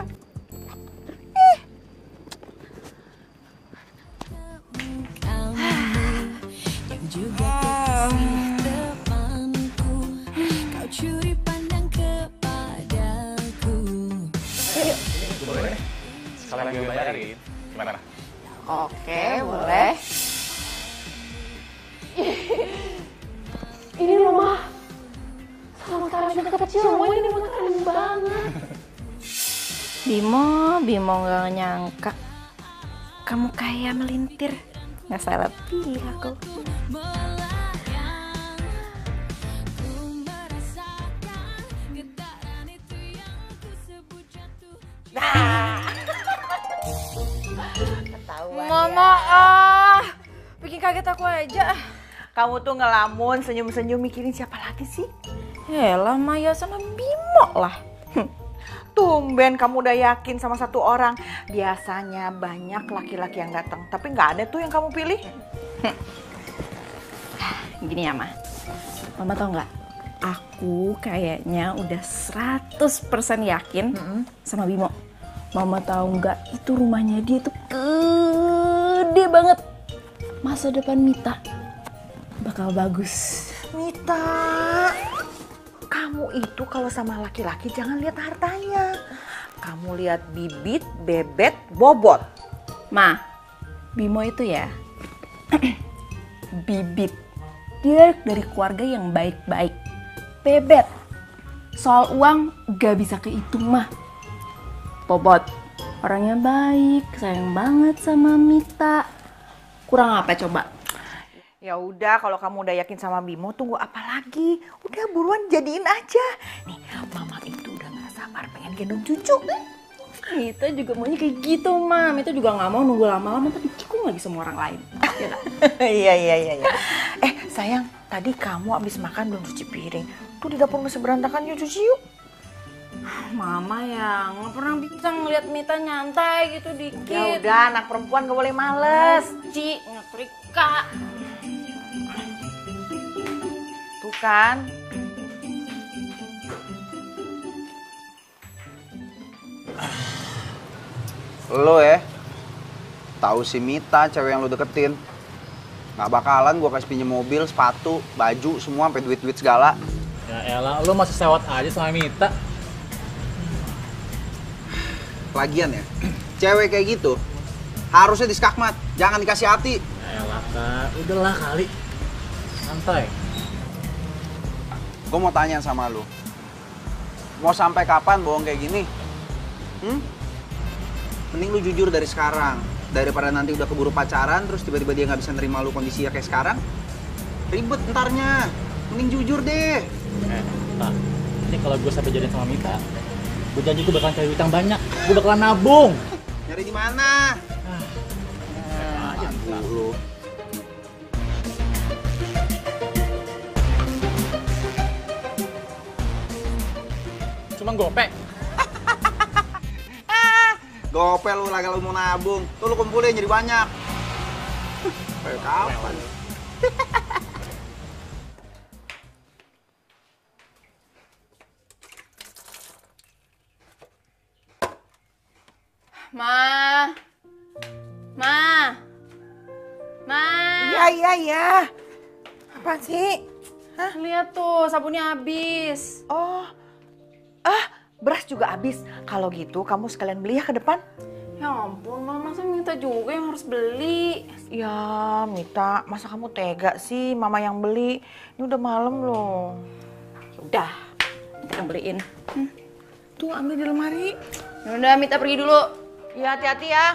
Boleh. Sekalian gue bayarin. Gimana? Oke, boleh. Ini rumah sama sekarang kecil, semuanya ini rumah keren banget. Bimo nggak nyangka kamu kayak melintir. Nggak salah pilih aku. Mohon maaf. bikin kaget aku aja. Kamu tuh ngelamun, senyum-senyum mikirin siapa lagi sih? Yalah, Maya sama Bimo lah. Tumben kamu udah yakin sama satu orang. Biasanya banyak laki-laki yang datang, tapi nggak ada tuh yang kamu pilih. Gini ya, Ma. Mama tau nggak? Aku kayaknya udah 100% yakin sama Bimo. Mama tahu nggak, itu rumahnya dia tuh gede banget. Masa depan Mita bakal bagus. Mita, kamu itu kalau sama laki-laki jangan lihat hartanya. Kamu lihat bibit, bebet, bobot. Ma, Bimo itu ya bibit. Dia dari keluarga yang baik-baik. Bebet, soal uang gak bisa kehitung mah. Bobot, orangnya baik, sayang banget sama Mita. Kurang apa coba? Ya udah, kalau kamu udah yakin sama Bimo, tunggu apa lagi? Udah buruan jadiin aja. Nih, Mama itu udah gak sabar pengen gendong cucu. Mita juga maunya kayak gitu, Ma. Mita juga gak mau nunggu lama-lama tapi tikung lagi sama orang lain. Iya. Sayang, tadi kamu abis makan belum cuci piring. Tuh di dapur masih berantakan, yuk cuci yuk. Mama ya nggak pernah bisa ngeliat Mita nyantai gitu dikit. Ya udah, anak perempuan gak boleh males. Ci, ngetrika. Tuh kan. Lo ya, tahu si Mita cewek yang lo deketin. Nggak bakalan gua kasih pinjem mobil, sepatu, baju, semua sampai duit-duit segala. Ya elah, lo masih sewot aja sama Mita. Lagian ya, cewek kayak gitu harusnya diskakmat, jangan dikasih hati. Ya elah, Kak. Udahlah kali. Santai. Gue mau tanya sama lo, mau sampai kapan bohong kayak gini? Mending lu jujur dari sekarang, daripada nanti udah keburu pacaran terus tiba-tiba dia nggak bisa nerima lu kondisinya kayak sekarang. Ribet entarnya. Mending jujur deh. Pak, ini kalau gue sampai jadian sama Mita, gue janji gue bakalan cari utang banyak. Gue bakalan nabung. Nyari di mana? Aja lu. Cuman gopek. Gopel lu lagi lu mau nabung. Tuh lu kumpulin jadi banyak. Kayak kapan? Ma. Iya. Apa sih? Hah? Lihat tuh, sabunnya habis. Oh, beras juga habis. Kalau gitu kamu sekalian beli ya ke depan. Ya ampun, Ma, masa Mita juga yang harus beli? Ya, Mita, masa kamu tega sih Mama yang beli? Ini udah malam loh. Udah, kita beliin. Tuh, ambil di lemari. Udah, Mita pergi dulu. Ya, hati-hati ya.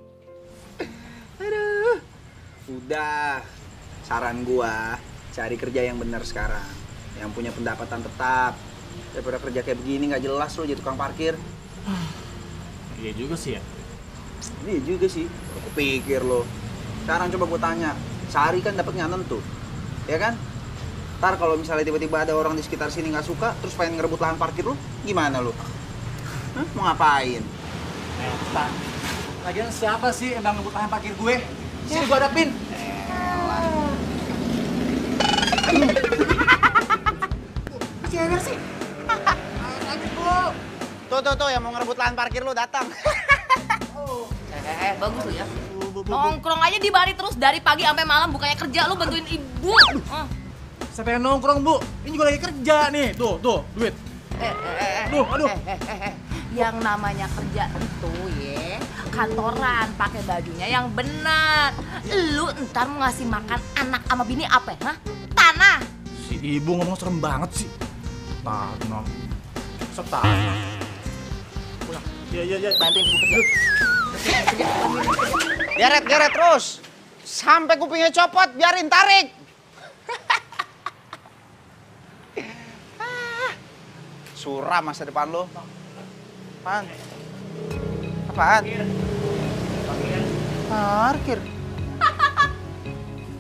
Aduh. Udah. Saran gua, cari kerja yang benar sekarang. Yang punya pendapatan tetap. Daripada kerja kayak begini nggak jelas lo jadi tukang parkir. Iya juga sih ya. Iya juga sih. Aku pikir lo. Sekarang coba gue tanya, sehari kan dapatnya nentu, ya kan? Ntar kalau misalnya tiba-tiba ada orang di sekitar sini nggak suka, terus pengen ngerebut lahan parkir lo, gimana lo? Mau ngapain? Pak, lagian siapa sih yang ngebut lahan parkir gue? Sini gue hadapin. Cewek sih. Tuh yang mau ngerebut lahan parkir lo datang. Bagus lu ya. Nongkrong aja di Bali terus dari pagi sampai malam, bukannya kerja lu bantuin ibu. Siapa yang nongkrong, Bu? Ini juga lagi kerja nih. Tuh, duit. Aduh. Yang namanya kerja itu ya kantoran, pakai bajunya yang benar. Lu ntar mau ngasih makan anak sama bini apa ya? Tanah. Si ibu ngomong serem banget sih. Tanah. Setanah. Pulang. Iya. Bantuin ibu kerja. Geret terus. Sampai kupingnya copot, biarin tarik. Suram masa depan lo. Apaan? Parkir.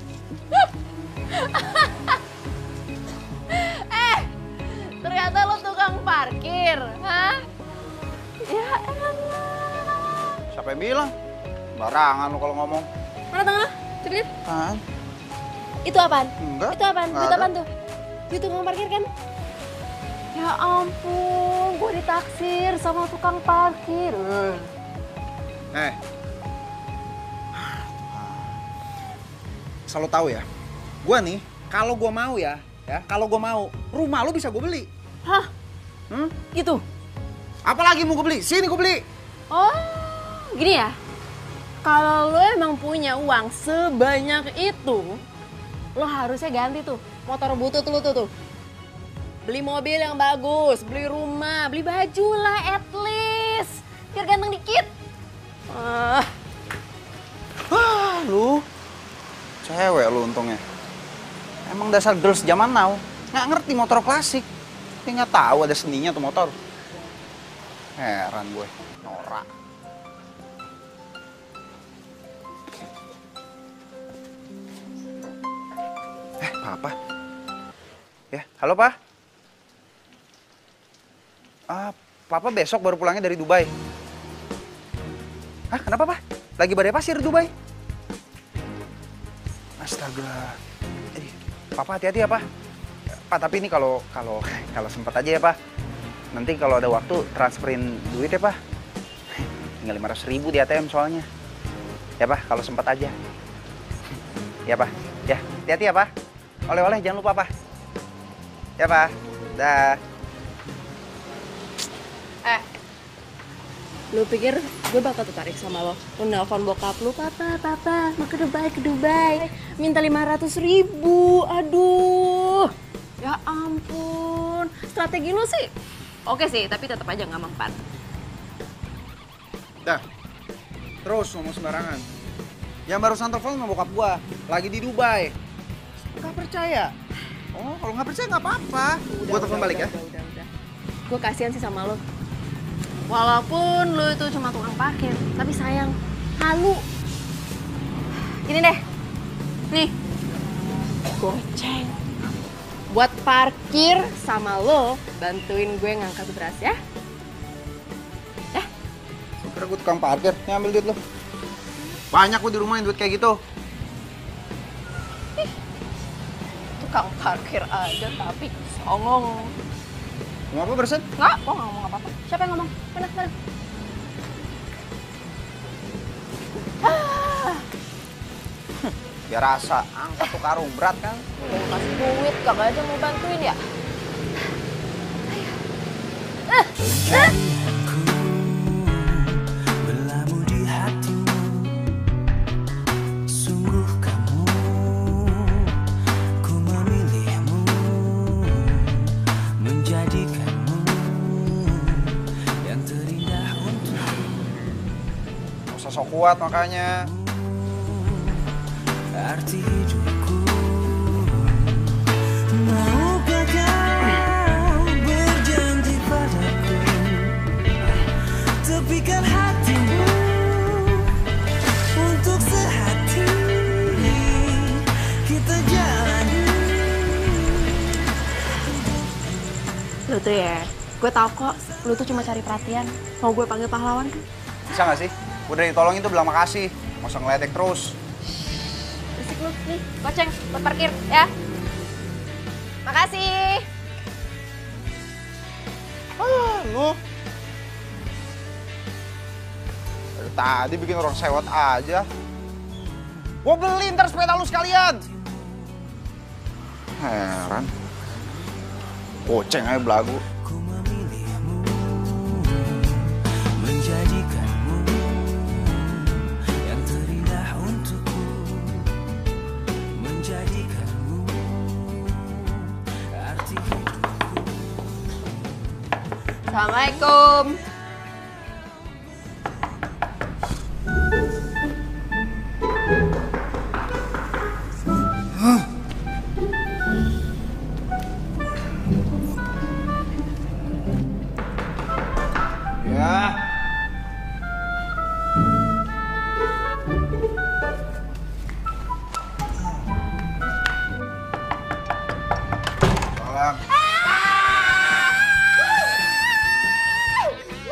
Siapa yang bilang? Barangan lu kalau ngomong. Mana tangan? Coba lihat. Apaan? Itu apaan? Enggak. Itu apaan? Nggak Itu ada. apaan tuh? Itu tukang parkir kan? Ya ampun, gue ditaksir sama tukang parkir. Selalu tahu ya, gua nih kalau gua mau kalau gua mau, rumah lu bisa gua beli. Hah? Gitu? Apalagi mau gua beli? Sini gua beli. Oh, gini ya? Kalau lo emang punya uang sebanyak itu, lo harusnya ganti tuh motor butut lo tuh. Beli mobil yang bagus, beli rumah, beli baju lah at least. Biar ganteng dikit. Lu cewek lu untungnya. Emang dasar girls zaman now nggak ngerti motor klasik. Dia nggak tahu ada seninya tuh motor. Heran gue, norak. Papa. Ya, halo Pak. Papa besok baru pulangnya dari Dubai. Hah, kenapa Pak? Lagi badai pasir di Dubai? Astaga. Papa hati-hati ya, Pak. Pak, tapi ini kalau sempat aja ya, Pak. Nanti kalau ada waktu transferin duit ya, Pak. Tinggal 500.000 di ATM soalnya. Ya, Pak, kalau sempat aja. Ya, Pak. Ya, hati-hati ya, Pak. Oleh-oleh jangan lupa, Pak. Ya, Pak. Dah. Lu pikir gue bakal tertarik sama lo? Lu nelfon bokap lu, papa, mau ke Dubai, minta 500.000, aduh. Ya ampun, strategi lu sih oke sih, tapi tetap aja nggak mempan. Dah, terus ngomong sembarangan. Yang barusan telepon sama bokap gua, lagi di Dubai. Gak percaya? Oh, kalau nggak percaya nggak apa-apa. Gua telepon balik ya. Udah. Gue kasihan sih sama lo. Walaupun lu itu cuma tukang parkir, tapi sayang, halu. Gini deh, nih, goceng. Buat parkir sama lo, bantuin gue ngangkat beras ya. Kira gue tukang parkir, nih ambil duit lo. Banyak gue di rumah yang duit kayak gitu. Tukang parkir aja tapi songong. Ngomong apa barusan? Nggak, gue nggak ngomong apa-apa. Siapa yang ngomong? Mana? Biar rasa, angkat tuh karung, berat kan? Udah kasih duit, kagak aja mau bantuin ya? Berlabuh di hatimu, sungguh kamu, ku memilihmu, menjadikanmu yang terindah untukku. Gak usah sok kuat makanya. Arti hidupku, maukah kau berjanji padaku, tepikan hatimu untuk sehati kita jalani. Lu tuh ya, gue tau kok, lu tuh cuma cari perhatian. Mau gue panggil pahlawan kan? Bisa gak sih? Udah ditolongin tuh bilang makasih. Gak usah ngeledek terus. Berisik lu, nih, goceng buat parkir ya. Makasih. Lu. Dari tadi bikin orang sewot aja. Gua beli ntar sepeda lu sekalian. Heran. Goceng aja belagu. Menjadikanmu yang terindah untukku, menjadikanmu arti hidupku. Assalamualaikum. Ya. Salam.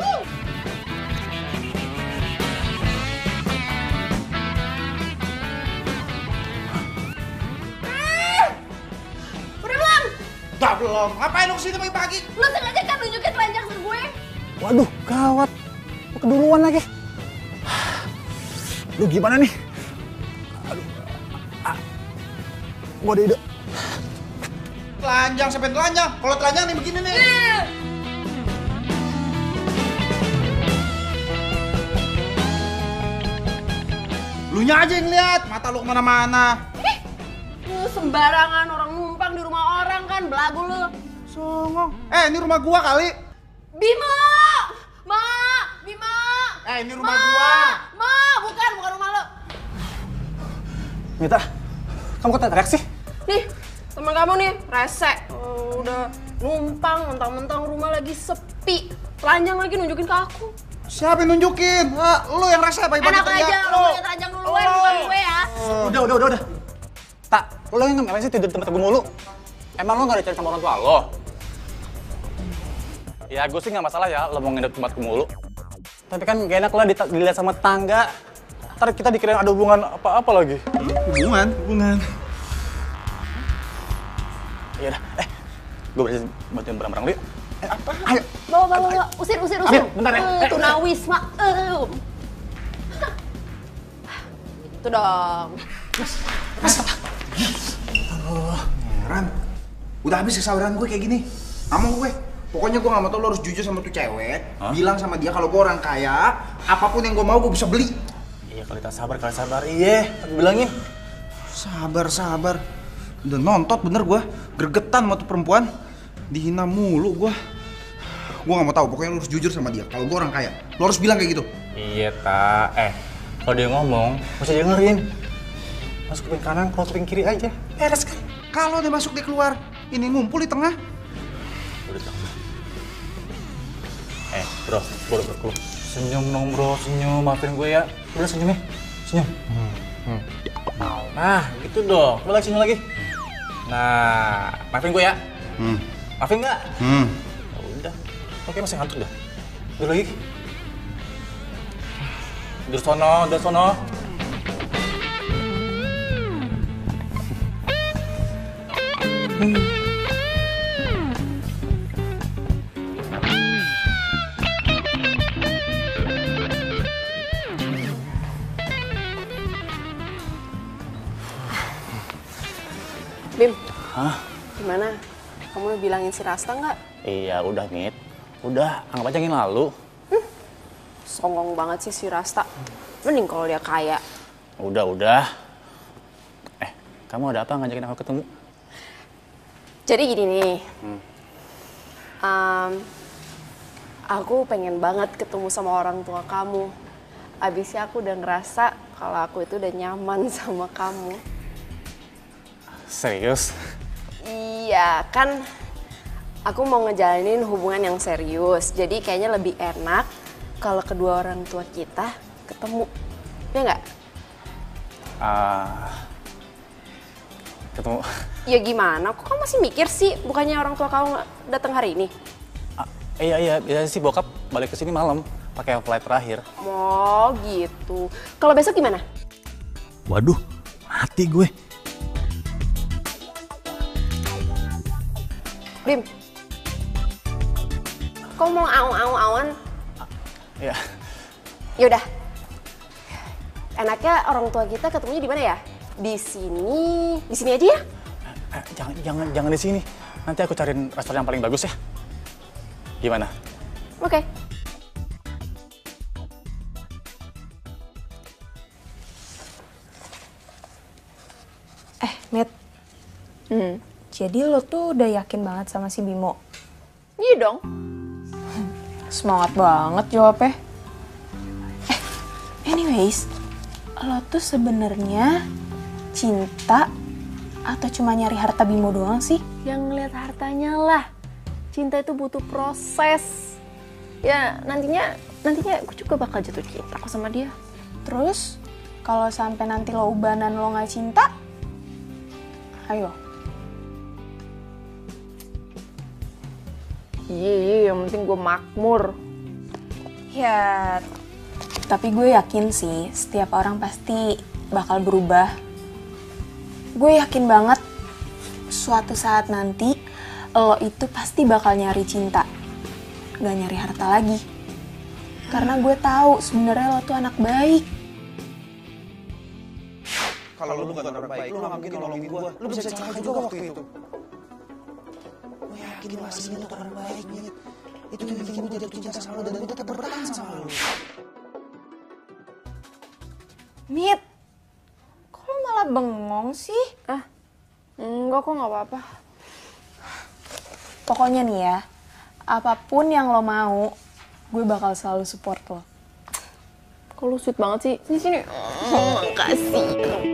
belum. Ngapain lu kesini pagi-pagi? Lu sengaja kan nunjukin telanjang gue? Waduh, gawat. Lu keduluan lagi. Lu gimana nih? Aduh. Gua ada ide. Telanjang sampai telanjang. Kalau telanjang nih begini nih. Lunya aja yang lihat, mata lu kemana-mana. Lu sembarangan orang numpang di rumah orang kan, belagu lu. Songong. Ini rumah gua kali. Bima! Ma! Bima! Ini rumah gua. Ma! Bukan rumah lu. Mita, kamu kok teriak sih? Nih, teman kamu nih, rese. Udah numpang, mentang-mentang rumah lagi sepi. Telanjang lagi nunjukin ke aku. Siapa yang nunjukin? Lu yang rasa apa? Enak aja, lu yang telanjang duluan, bukan gue ya. Udah. Tak, lo yang ngapain sih tidur di tempat gue mulu? Emang lo gak dicari sama orang tua lo? Ya gue sih gak masalah ya lo mau nginep tempat gue mulu. Tapi kan gak enak lah dilihat sama tetangga. Ntar kita dikirain ada hubungan apa-apa lagi. Hubungan? Ya udah, gue berhasil bantuin barang-barang lu yuk. Apa? Ayo. Bawa. Usir. Ambil, bentar ya. Tunawisma. Itu dong. Heran. Udah habis kesabaran gue kayak gini. Ngomong gue. Pokoknya gue gak mau tau lo harus jujur sama tuh cewek. Bilang sama dia kalau gue orang kaya, apapun yang gue mau gue bisa beli. Iya, kali sabar. Iya, aku bilangin. Sabar. Udah nontot bener gue. Gregetan sama tuh perempuan. Dihina mulu gue. Gue gak mau tahu. Pokoknya lo harus jujur sama dia. Kalau gue orang kaya, lo harus bilang kayak gitu. Iya, Tak. Kalau dia ngomong, mesti dengerin. Masuk kuping kanan, keluar kuping kiri aja. Beres kan? Kalau dia masuk, dia keluar. Ini ngumpul di tengah. Udah, bro, bro. Senyum dong, bro. Senyum, maafin gue ya. Udah senyum ya. Senyum. Nah, gitu dong. Coba lagi senyum lagi. Nah, maafin gue ya. Maafin nggak? Udah. Oke, masih ngantuk dah. Udah lagi. Udah sono. Bim. Hah? Gimana? Kamu udah bilangin si Rasta nggak? Iya, udah, Mit. Udah, anggap aja yang lalu. Songong banget sih si Rasta. Mending kalau dia kaya. Udah. Kamu ada apa ngajakin aku ketemu? Jadi gini nih. Aku pengen banget ketemu sama orang tua kamu. Abisnya aku udah ngerasa kalau aku itu udah nyaman sama kamu. Serius? Iya, kan aku mau ngejalanin hubungan yang serius. Jadi kayaknya lebih enak kalau kedua orang tua kita ketemu. Ya nggak? Ketemu? Ya gimana? Kok kamu masih mikir sih? Bukannya orang tua kamu datang hari ini? Iya. Biasanya sih bokap balik ke sini malam pakai flight terakhir. Oh gitu. Kalau besok gimana? Waduh, mati gue. Bim, kau mau awan? Ya. Yaudah. Enaknya orang tua kita ketemunya di mana ya? Di sini aja ya? Jangan di sini. Nanti aku cariin restoran yang paling bagus ya. Gimana? Oke. Met. Jadi lo tuh udah yakin banget sama si Bimo? Iya dong. Semangat banget jawabnya. Anyways, lo tuh sebenarnya cinta atau cuma nyari harta Bimo doang sih? Yang ngeliat hartanya lah. Cinta itu butuh proses. Ya nantinya gue juga bakal jatuh cinta kok sama dia. Terus kalau sampai nanti lo ubanan lo nggak cinta, ayo. Iya, yang penting gue makmur. Ya, tapi gue yakin sih setiap orang pasti bakal berubah. Gue yakin banget suatu saat nanti lo itu pasti bakal nyari cinta, gak nyari harta lagi. Karena gue tahu sebenarnya lo tuh anak baik. Kalau lu bukan orang baik, lu gak mungkin nolongin gua. Lu bisa celaka juga waktu itu. Gue yakin lu aslinya tuh orang baik, Mit. Itu yang bikin gue jatuh cinta sama lu dan gue tetap bertahan sama lu. Mit, kok lo malah bengong sih? Enggak kok, nggak apa-apa. Pokoknya nih ya, apapun yang lo mau, gue bakal selalu support lo. Kok lu sweet banget sih? Sini. Makasih.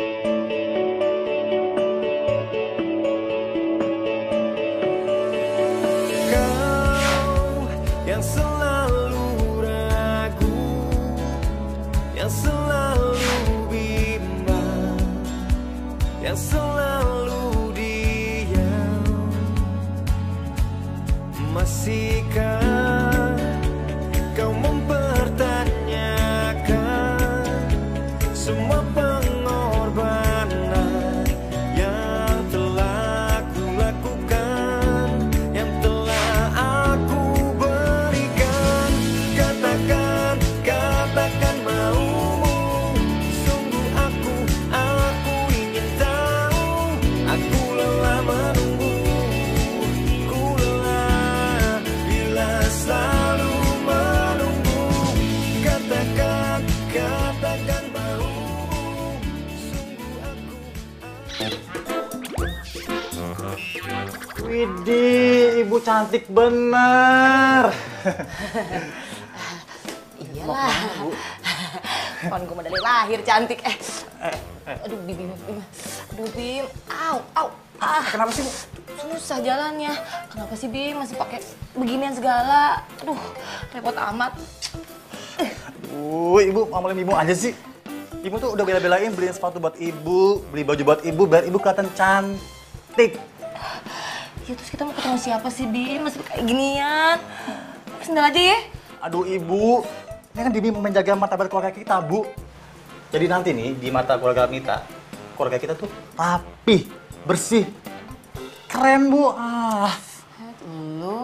Yang selalu ragu, yang selalu bimbang, yang selalu diam, masihkah kau mempertanyakan semua pengorbanan yang telah ku lakukan, yang telah aku berikan? Katakan maumu. Sungguh aku ingin tahu. Aku lelah menunggu, ku lelah bila selalu menunggu. Katakan maumu. Sungguh aku. Widih, ibu cantik bener. Iyalah. Kon gue dari lahir cantik. Aduh, Bim. Aduh, Bim. Au. Kenapa sih, Bu? Susah jalannya. Kenapa sih, Bim? Masih pakai beginian segala. Aduh, repot amat. Ibu ngomongin ibu aja sih. Ibu tuh udah bela-belain beliin sepatu buat ibu, beli baju buat ibu, biar ibu kelihatan cantik. Ya terus kita mau ketemu siapa sih, Bim? Masih kayak ginian. Sendal aja ya. Aduh ibu, ini kan Bibi mau menjaga martabat keluarga kita, Bu. Jadi nanti nih di mata keluarga kita tuh rapi, bersih, keren, Bu. Lu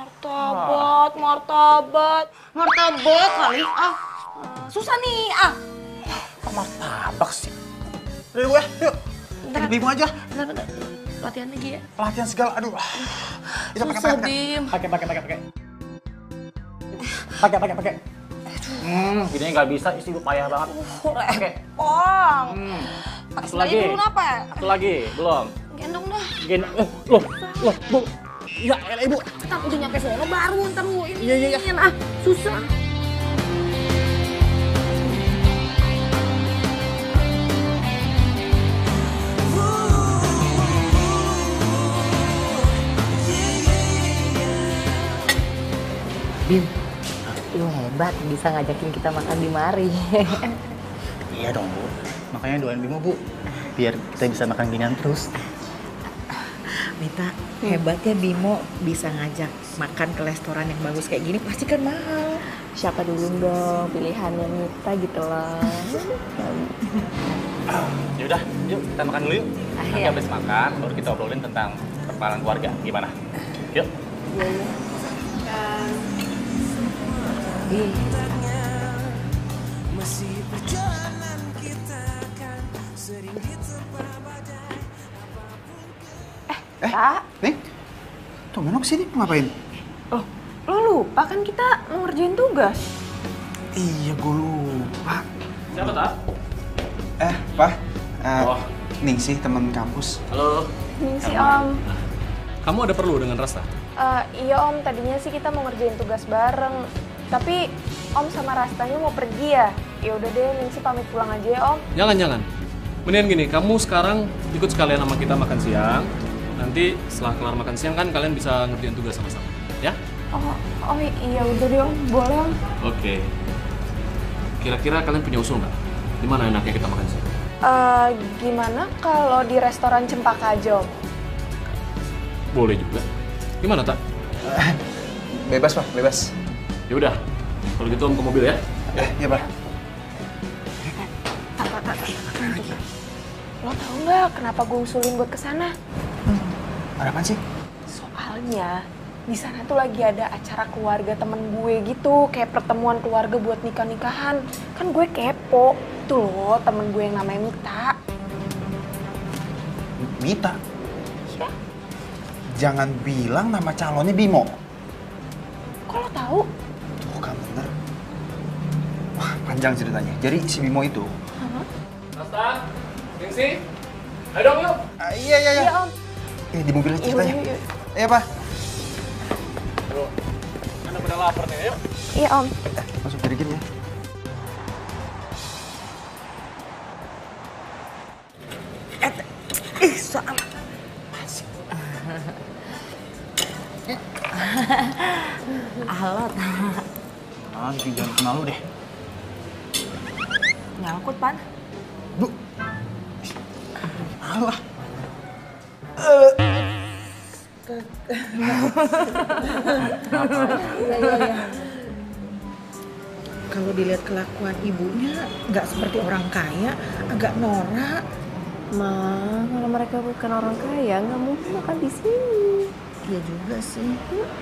Martabat kali. Susah nih. Martabak sih. Udah gue, yuk. Kita Bimu aja. Bentar. Latihan lagi ya. Pelatihan segala, aduh. Bisa Susah, Bim. Pakai. Gini nggak bisa, isi ibu payah banget. Pakai. Pakai Satu lagi. dulu apa? Satu lagi, belum. Gendong dah. Loh, Bu. Ya, elah ibu. Ntar udah nyampe sono baru ntar lu ini. Iya. Susah. Bim, lu hebat bisa ngajakin kita makan di mari. Iya dong, Bu. Makanya doain Bimo, Bu. Biar kita bisa makan ginian terus. Mita, hebatnya Bimo bisa ngajak makan ke restoran yang bagus kayak gini, pasti kan mahal. Siapa dulu dong pilihannya Mita gitu loh. Ya udah, yuk kita makan dulu yuk. Nanti habis makan baru kita obrolin tentang permasalahan keluarga. Gimana? Yuk. Iya. Masih perjalanan kita kan sering diterpa badai apapun. Nih, tumben lo kesini mau ngapain? Oh, lo lupa kan kita mau ngerjain tugas. Iya, gue lupa. Siapa, Tak? Pak. Ningsih, teman kampus. Halo. Ningsih, Om. Kamu ada perlu dengan Rasta? Iya, Om. Tadinya sih kita mau ngerjain tugas bareng. Tapi Om sama Rastanya mau pergi ya. Ya udah deh, Ningsih pamit pulang aja ya, Om. Jangan. Mendingan gini, kamu sekarang ikut sekalian sama kita makan siang. Nanti setelah kelar makan siang kan kalian bisa ngerjain tugas sama-sama, ya? Oh iya udah deh, Om. Boleh, Om. Oke. Kira-kira kalian punya usul nggak? Di mana enaknya kita makan siang? Gimana kalau di restoran Cempaka aja, Om? Boleh juga. Gimana, Tak? Bebas, Pak. Bebas. Ya udah. Kalau gitu Om ke mobil ya. Iya, Pak. Lo tau nggak kenapa gue usulin buat kesana? Ada apaan sih? Soalnya di sana tuh lagi ada acara keluarga temen gue gitu, kayak pertemuan keluarga buat nikah-nikahan. Kan gue kepo. Tuh loh, temen gue yang namanya Mita. Mita? Iya. Jangan bilang nama calonnya Bimo. Kok lo tahu? Tuh kan bener. Wah, panjang ceritanya. Jadi si Bimo itu... Nasta, Ningsi, ayo dong yuk. Iya. Iya, Om. Di mobil aja ceritanya. Iya. Iya, Pak. Aduh, kan udah lapar nih, ayo. Iya, Om. Masuk dikit ya. Soal alot. Jangan kenal lu deh. Nyangkut, Pan. Bu. Alah. Iya. Kalau dilihat kelakuan ibunya nggak seperti orang kaya, agak norak. Ma, kalau mereka bukan orang kaya, nggak mungkin makan di sini. Iya juga sih.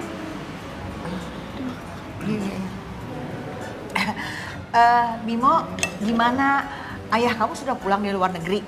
Bimo, gimana? Ayah kamu sudah pulang dari luar negeri?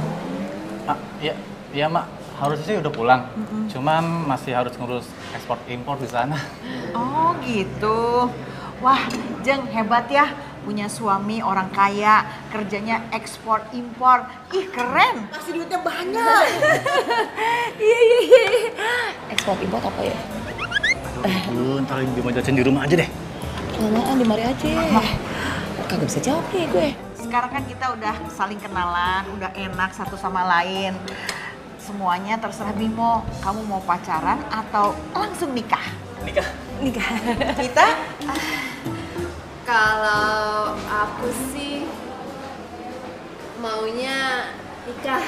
Iya Mak, harusnya sih udah pulang. Cuman masih harus ngurus ekspor impor di sana. Oh gitu. Wah, Jeng hebat ya. Punya suami orang kaya, kerjanya ekspor impor. Ih keren, pasti duitnya banyak. Iya. Ekspor impor apa ya? Aduh, ntar Bimo jajan di rumah aja deh. Kenalan di mari aja. Kagak bisa jawab nih gue. Sekarang kan kita udah saling kenalan, udah enak satu sama lain. Semuanya terserah Bimo. Kamu mau pacaran atau langsung nikah? Nikah. Kita? Kalau aku sih maunya nikah.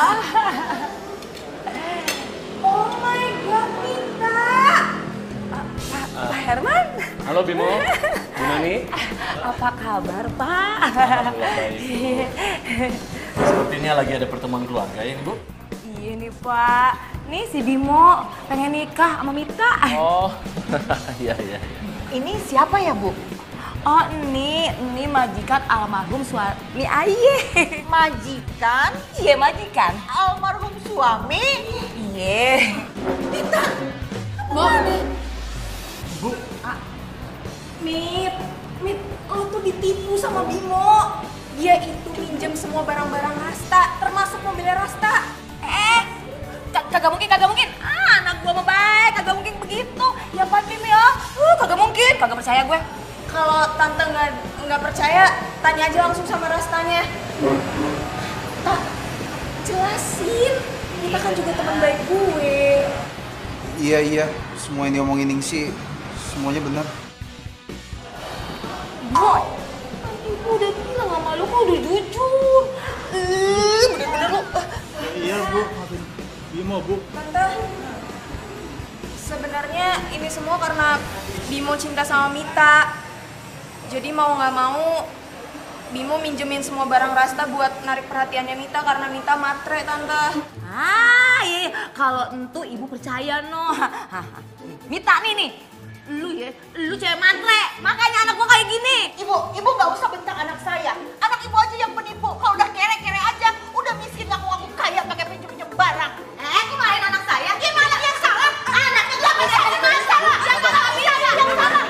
Oh my God, Mita! Pak Herman? Halo Bimo, gimana nih? Apa kabar, Pak? Alhamdulillah baik. Sepertinya lagi ada pertemuan keluarga ya, Bu? Iya nih, Pak. Nih si Bimo pengen nikah sama Mita. Oh, iya. Ini siapa ya, Bu? Oh, ini majikan almarhum suami Aye. Majikan? Iya, majikan. Almarhum suami? Iya. Mita! Bu, Bu. Mit, lo tuh ditipu sama Bimo. Dia itu minjem semua barang-barang Rasta, termasuk mobilnya Rasta. Kagak mungkin. Anak gua mah baik, kagak mungkin begitu. Ya Pak Bim ya, kagak mungkin, kagak percaya gue. Kalau tante nggak percaya, tanya aja langsung sama Rastanya. Tak, jelasin. Kita kan juga teman baik gue. Iya. Semua yang diomongin Ningsi, semuanya benar. Boy, ibu udah bilang sama lu kok udah jujur. Bener-bener lu. Iya Bu, Bimo Bu. Tante, sebenarnya ini semua karena Bimo cinta sama Mita. Jadi mau nggak mau, Bimo minjemin semua barang Rasta buat narik perhatiannya Mita karena Mita matre, Tante. Iya. Kalau entu ibu percaya no. Mita nih. Lu cewek matre. Makanya anak gua kayak gini. Ibu nggak usah bentak anak saya. Anak ibu aja yang penipu. Kalau udah kere-kere aja, udah miskin ngaku-ngaku kaya pakai pinjam-pinjam barang. Kemarin anak saya. Gimana yang salah? Anaknya gua yang salah. Yang salah Mita, yang salah.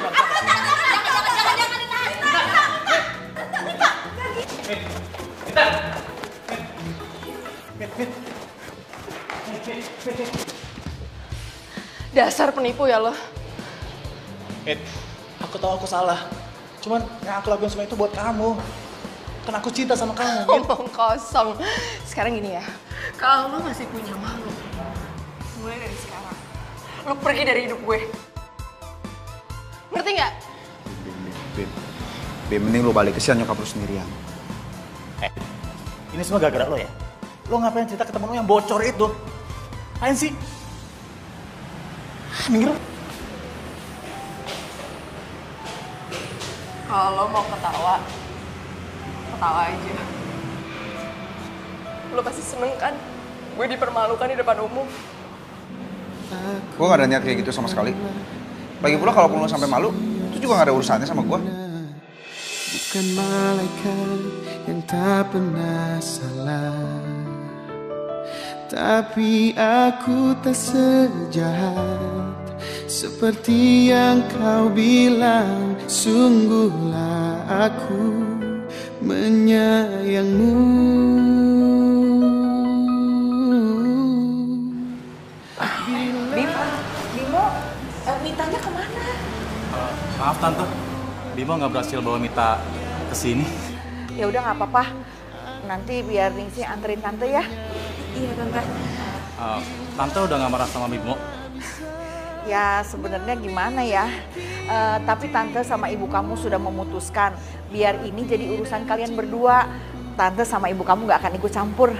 Dasar penipu ya lo. Aku tahu aku salah. Cuman yang aku lakuin semua itu buat kamu. Kan aku cinta sama kamu, Mit. Ngomong kosong. Sekarang gini ya, kalau lo masih punya malu, mulai dari sekarang, lo pergi dari hidup gue. Ngerti nggak? Bim, mending lu balik, kesian nyokap lu sendirian. Ini semua gara-gara lo ya? Lo ngapain cerita ke temen lo yang bocor itu? Apaan sih? Minggir. Kalau lo mau ketawa, ketawa aja. Lo pasti seneng kan? Gue dipermalukan di depan umum. Gue gak ada niat kayak gitu sama sekali. Lagi pula kalaupun lo sampai malu, itu juga gak ada urusannya sama gue. Bukan malaikat yang tak pernah salah, tapi aku tak sejahat seperti yang kau bilang. Sungguhlah aku menyayangmu. Bimo, Mitanya kemana? Maaf Tante, Bimo nggak berhasil bawa Mita ke sini. Ya udah nggak apa-apa. Nanti biar Ningsih anterin Tante ya. Iya Tante. Tante udah nggak marah sama Bimo? Ya sebenarnya gimana ya. Tapi Tante sama ibu kamu sudah memutuskan biar ini jadi urusan kalian berdua. Tante sama ibu kamu nggak akan ikut campur.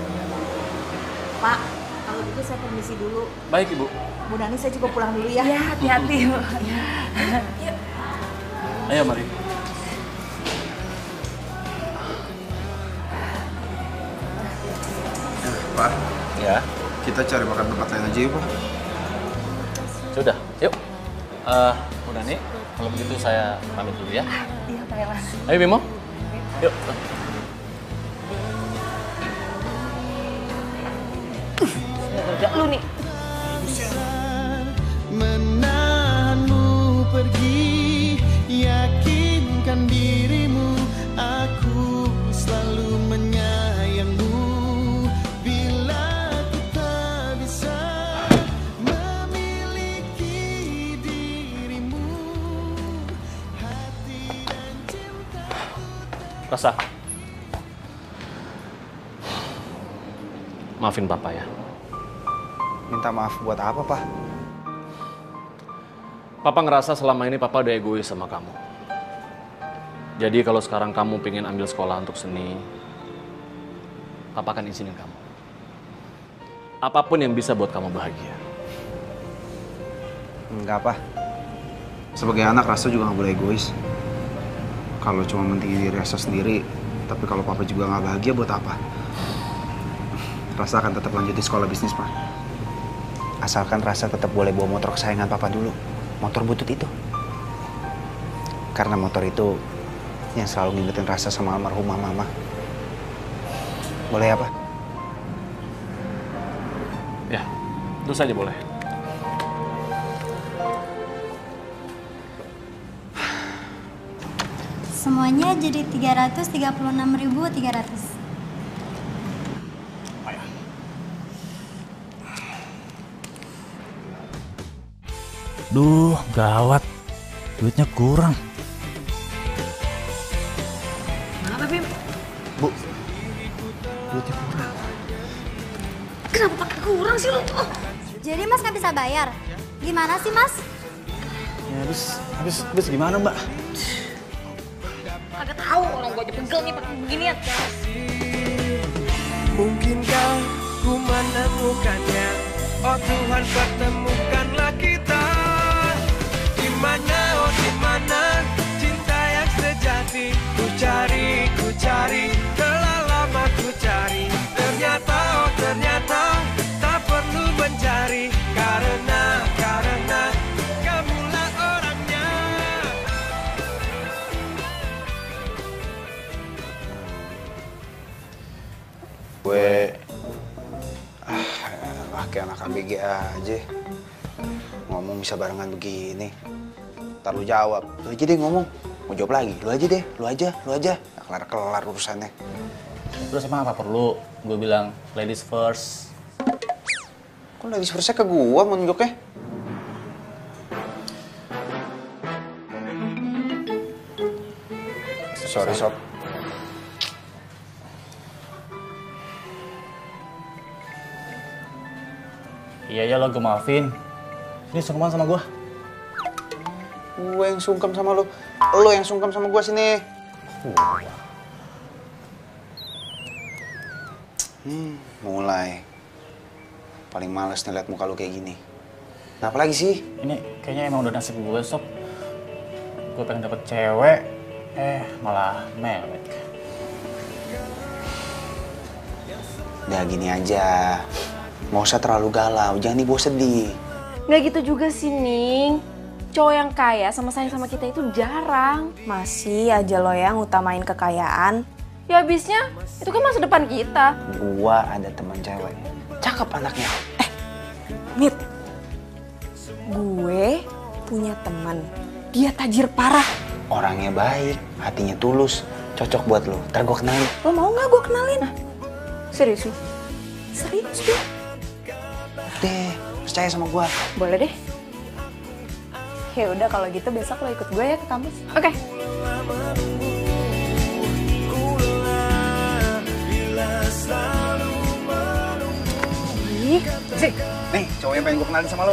Pak, kalau gitu saya permisi dulu. Baik Ibu. Bu Nani saya juga pulang dulu ya. Iya, hati-hati. Ayo mari. Pak, Ya. kita cari makan tempat lain aja yuk, Pak. Sudah, yuk. Udah nih, kalau begitu saya pamit dulu ya. Iya, baiklah. Ayo Bimo. Yuk. Udah lu nih. Menahanmu pergi, yakinkan dirimu, aku selalu menyayangmu. Bila ku tak bisa memiliki dirimu, hati dan cinta. Rasa. Maafin Papa ya. Minta maaf buat apa, Pak? Papa ngerasa selama ini Papa udah egois sama kamu. Jadi kalau sekarang kamu pengen ambil sekolah untuk seni, Papa akan izinin kamu. Apapun yang bisa buat kamu bahagia. Enggak, Pak. Sebagai anak, Rasa juga nggak boleh egois. Kalau cuma mentingin diri Rasa sendiri, tapi kalau Papa juga nggak bahagia, buat apa? Rasa akan tetap lanjut di sekolah bisnis, Pak. Asalkan Rasa tetap boleh bawa motor kesayangan Papa dulu. Motor butut itu. Karena motor itu yang selalu ngingetin Rasa sama almarhumah Mama. Boleh ya, Pak? Ya, itu saja boleh. Semuanya jadi 336.300. Duh, gawat. Duitnya kurang. Kenapa, Bim? Bu, duitnya kurang. Kenapa pakai kurang sih lu? Jadi Mas nggak bisa bayar? Gimana sih Mas? Ya, habis gimana Mbak? Kagak tahu, orang gua aja pegel nih pakai beginian. Mungkinkah ku menemukannya? Oh Tuhan, pertemukanlah kita. Di mana, oh di mana cinta yang sejati? Ku cari, telah lama ku cari. Ternyata, oh ternyata tak perlu mencari. Karena kamulah orangnya. Gue kayak anak ABG aja. Ngomong bisa barengan begini. Ntar lu jawab. Lu aja deh ngomong. Mau jawab lagi. Lu aja deh. Lu aja. Gak kelar urusannya. Terus emang apa perlu gue bilang ladies first? Kok ladies firstnya ke gua menunjuknya? Sorry, Sob. Iya lo, gue maafin. Ini sungkeman sama gue. Gue yang sungkem sama lu. Lu yang sungkem sama gua sini. Mulai. Paling males nih liat muka lu kayak gini. Kenapa lagi sih? Ini kayaknya emang udah nasib gue, Sob. Gue pengen dapet cewek, malah mewek. Udah gini aja. nggak usah terlalu galau, jangan dibawa sedih. Nggak gitu juga sih, Ning. Cowok yang kaya sama sayang sama kita itu jarang. Masih aja lo yang utamain kekayaan. Ya habisnya, itu kan masa depan kita. Gua ada teman cewek, cakep anaknya. Mit, gue punya teman, dia tajir parah. Orangnya baik, hatinya tulus, cocok buat lo. Ntar gue kenalin. Lo mau nggak gue kenalin? Serius lu? Serius deh. Deh, percaya sama gue. Boleh deh. Ya udah kalau gitu besok lo ikut gue ya ke kampus. Oke. Ih, sih. Nih, cowok yang pengen gue kenalin sama lo.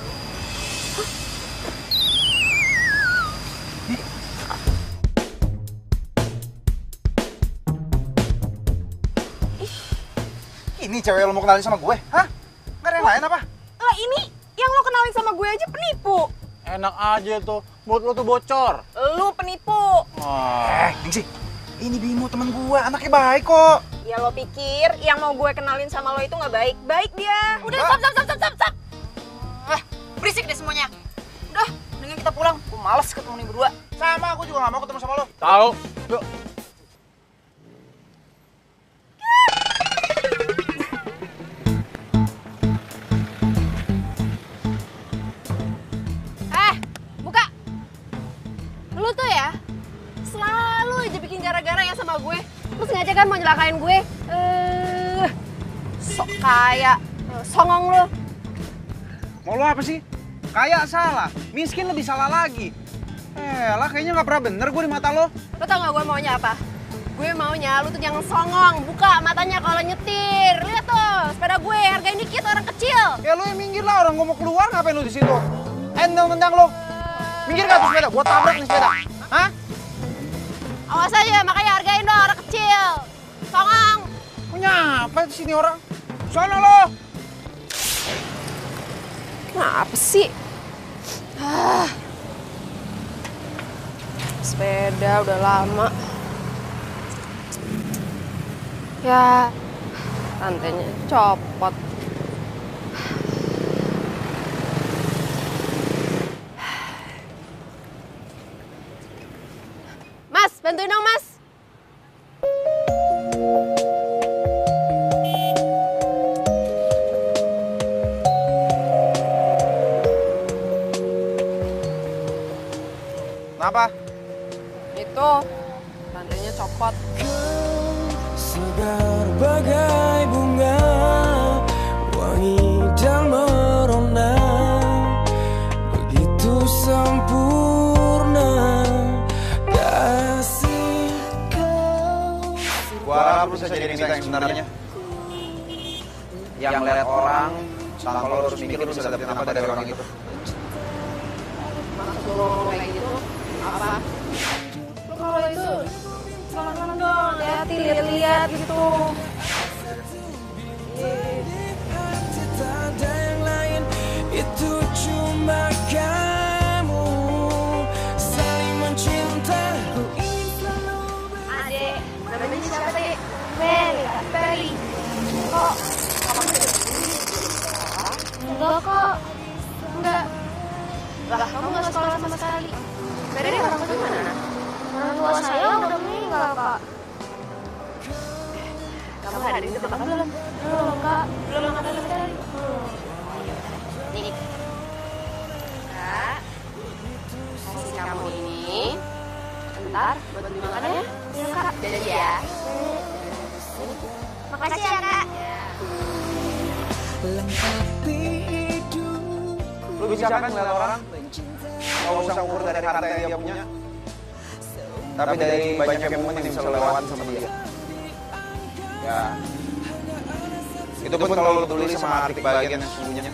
Ini cewek yang lo mau kenalin sama gue? Hah? Nggak ada yang lain apa? Lah ini yang lo kenalin sama gue aja penipu. Enak aja tuh, mulut lo tuh bocor. Lu penipu. Ningsi, ini Bimo teman gue, anaknya baik kok. Ya lo pikir yang mau gue kenalin sama lo itu nggak baik? Baik dia. Udah, stop. Berisik deh semuanya. Udah, mendingan kita pulang. Gue males ketemu nih berdua. Sama, aku juga gak mau ketemu sama lo. Tahu. Yuk. Buka. Lu tuh ya, selalu aja bikin gara-gara ya sama gue. Terus sengaja kan mau nyelakain gue. Sok kaya, songong lu. Mau lo apa sih? Kaya salah, miskin lebih salah lagi. Lah kayaknya gak pernah bener gue di mata lo. Lo tau gak gue maunya apa? Gue maunya lu tuh jangan songong, buka matanya kalau nyetir. Lihat tuh, sepeda gue hargain dikit orang kecil. Ya lo yang minggir lah, orang gue mau keluar ngapain lo di situ? Nendang lo. Minggir gak tuh sepeda? Gue tabrak nih sepeda. Hah? Awas aja, makanya hargain dong orang kecil. Songong. Nyapa di sini orang? Sono lo. Kenapa sih? Sepeda udah lama. Ya, rantainya copot. Mas, bantuin dong, Mas. Kenapa? Itu, rantainya copot. Segar bagai bunga, wangi dan merona, begitu sempurna kasih kau. Gua harap lu bisa jadi kita yang sebenarnya. Yang ngeliat orang, tanpa lo harus mikir lu bisa dapetin apa dari orang itu. Maksud lo kayak gitu, apa? Lo kalau itu, pelan-pelan dong, lihat gitu. Tak ada yang lain, itu cuma kamu. Saling mencinta, ku ingin selalu Adek, namanya siapa sih? Peri. Kok? Enggak kok. Enggak. Lah, kamu nggak sekolah sama sekali. Peri orang tua mana? Orang tua saya udah meninggal, Kak. Kamu hari ini makan belum? Belum, Kak. Belum makan sama sekali. Nih. Kak, kasih kamu ini. Ntar buat dimakan ya. Iya, Kak. Janji ya. Makasih ya, Kak. Lu bisa kan ngeliat orang? Gak usah ukur dari harta yang dia punya, tapi dari banyaknya momen yang bisa lo lewatin sama dia. Ya, itu pun kalau lo tulis sama arti bagian yang sesungguhnya.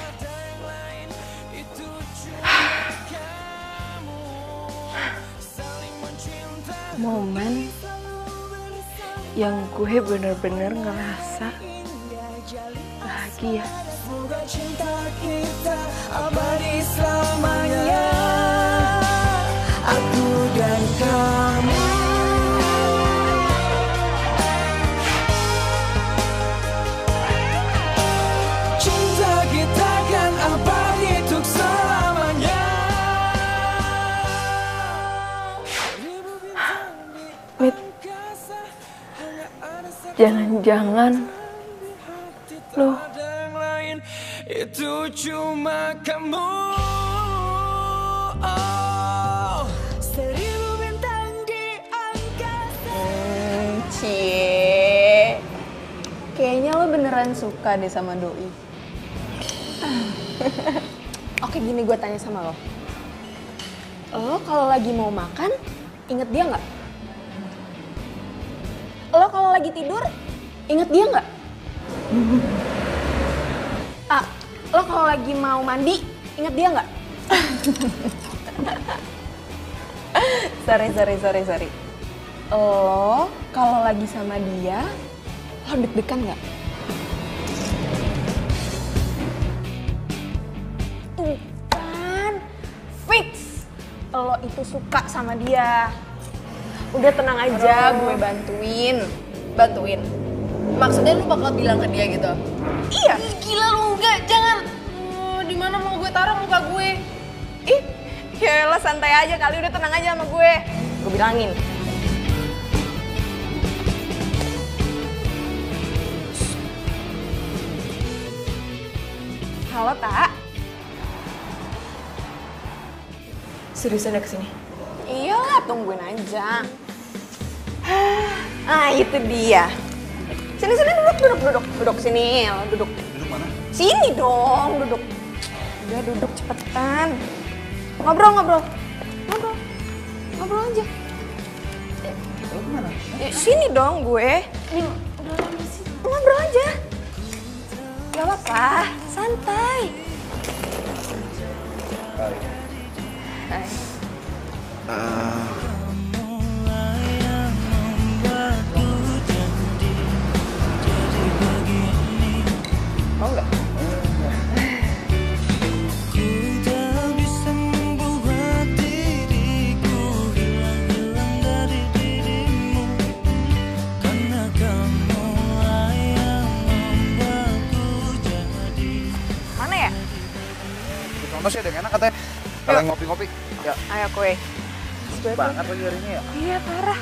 Momen yang gue bener-bener ngerasa bahagia. Semoga cinta kita abadi selamanya. Aku dan kamu. Jangan-jangan lo itu cuma kamu. Seribu bintang di angkasa. Cie, kayaknya lo beneran suka deh sama doi. Oke, gini gue tanya sama lo. Lo kalau lagi mau makan, inget dia nggak? Lo kalau lagi tidur, inget dia nggak? Lo kalau lagi mau mandi, inget dia nggak? Sorry. Lo kalau lagi sama dia, lo deg-degan nggak? Tuh kan, fix. Lo itu suka sama dia. Udah tenang aja, gue bantuin. Maksudnya lu bakal bilang ke dia gitu? Iya. Gila lu, enggak, jangan. Di mana mau gue taruh muka gue? Ih, ya lo santai aja kali, udah tenang aja sama gue. Gue bilangin. Halo, Tak. Seriusan udah kesini? Iya lah, tungguin aja. Ah, itu dia. Sini, duduk sini, lo duduk. Duduk mana? Sini dong, duduk. Udah duduk cepetan. Ngobrol aja. Lo kemana? Sini dong gue. Ngobrol aja. Gak apa-apa, santai. Hai. Mau nggak? Mana ya? Contoh sih ada yang enak katanya. Kalian ngopi-ngopi. Ya. Ayo kue. Banget lagi hari ini ya. Iya, parah.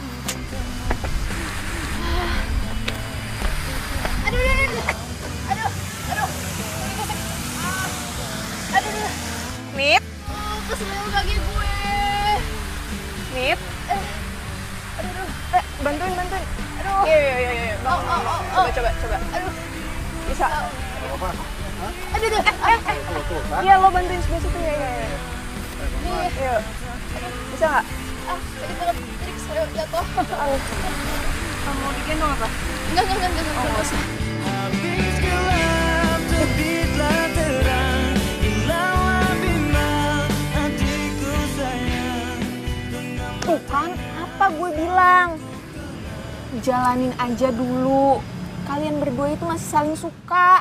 Aduh. Nit. Keselio kaki gue. Nit. Aduh. Bantuin. Aduh. Iya. Coba. Aduh. Bisa. Apa? Aduh. Iya, lo bantuin sebelah situ ya. Iya. Bisa nggak? Sakit banget. Tadi keselio jatuh. Mau digendong apa? Enggak usah. Habis gelap terbitlah terang. Hilanglah bimbang hatiku sayang. Tuh kan, apa gue bilang? Jalanin aja dulu. Kalian berdua itu masih saling suka.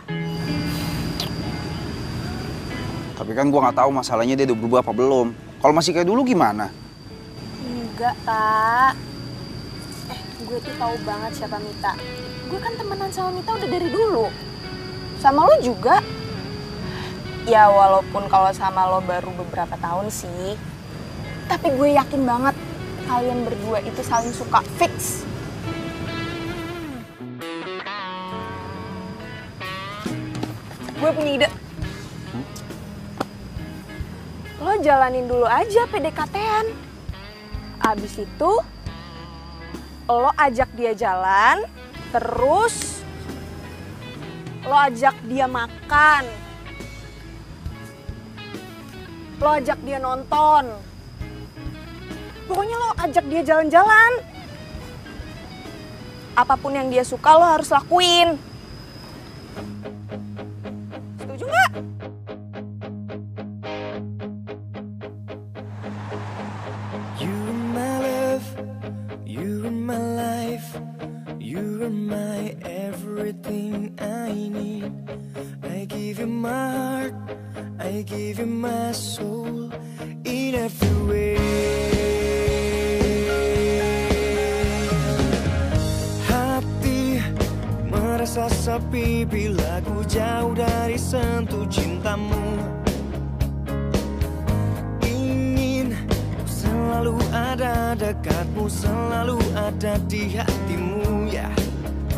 Tapi kan gua nggak tahu masalahnya dia udah berubah apa belum. Kalau masih kayak dulu gimana? Enggak, Tak. Gue tuh tahu banget siapa Mita. Gue kan temenan sama Mita udah dari dulu. Sama lo juga. Ya walaupun kalau sama lo baru beberapa tahun sih. Tapi gue yakin banget kalian berdua itu saling suka, fix. Gue punya ide. Lo jalanin dulu aja PDKT-an. Abis itu lo ajak dia jalan, terus lo ajak dia makan, lo ajak dia nonton, pokoknya lo ajak dia jalan-jalan. Apapun yang dia suka lo harus lakuin. Setuju nggak? You're my everything I need. I give you my heart, I give you my soul in every way. Hati merasa sepi bila ku jauh dari sentuh cintamu. Ingin selalu ada dekatmu, selalu ada di hatimu ya.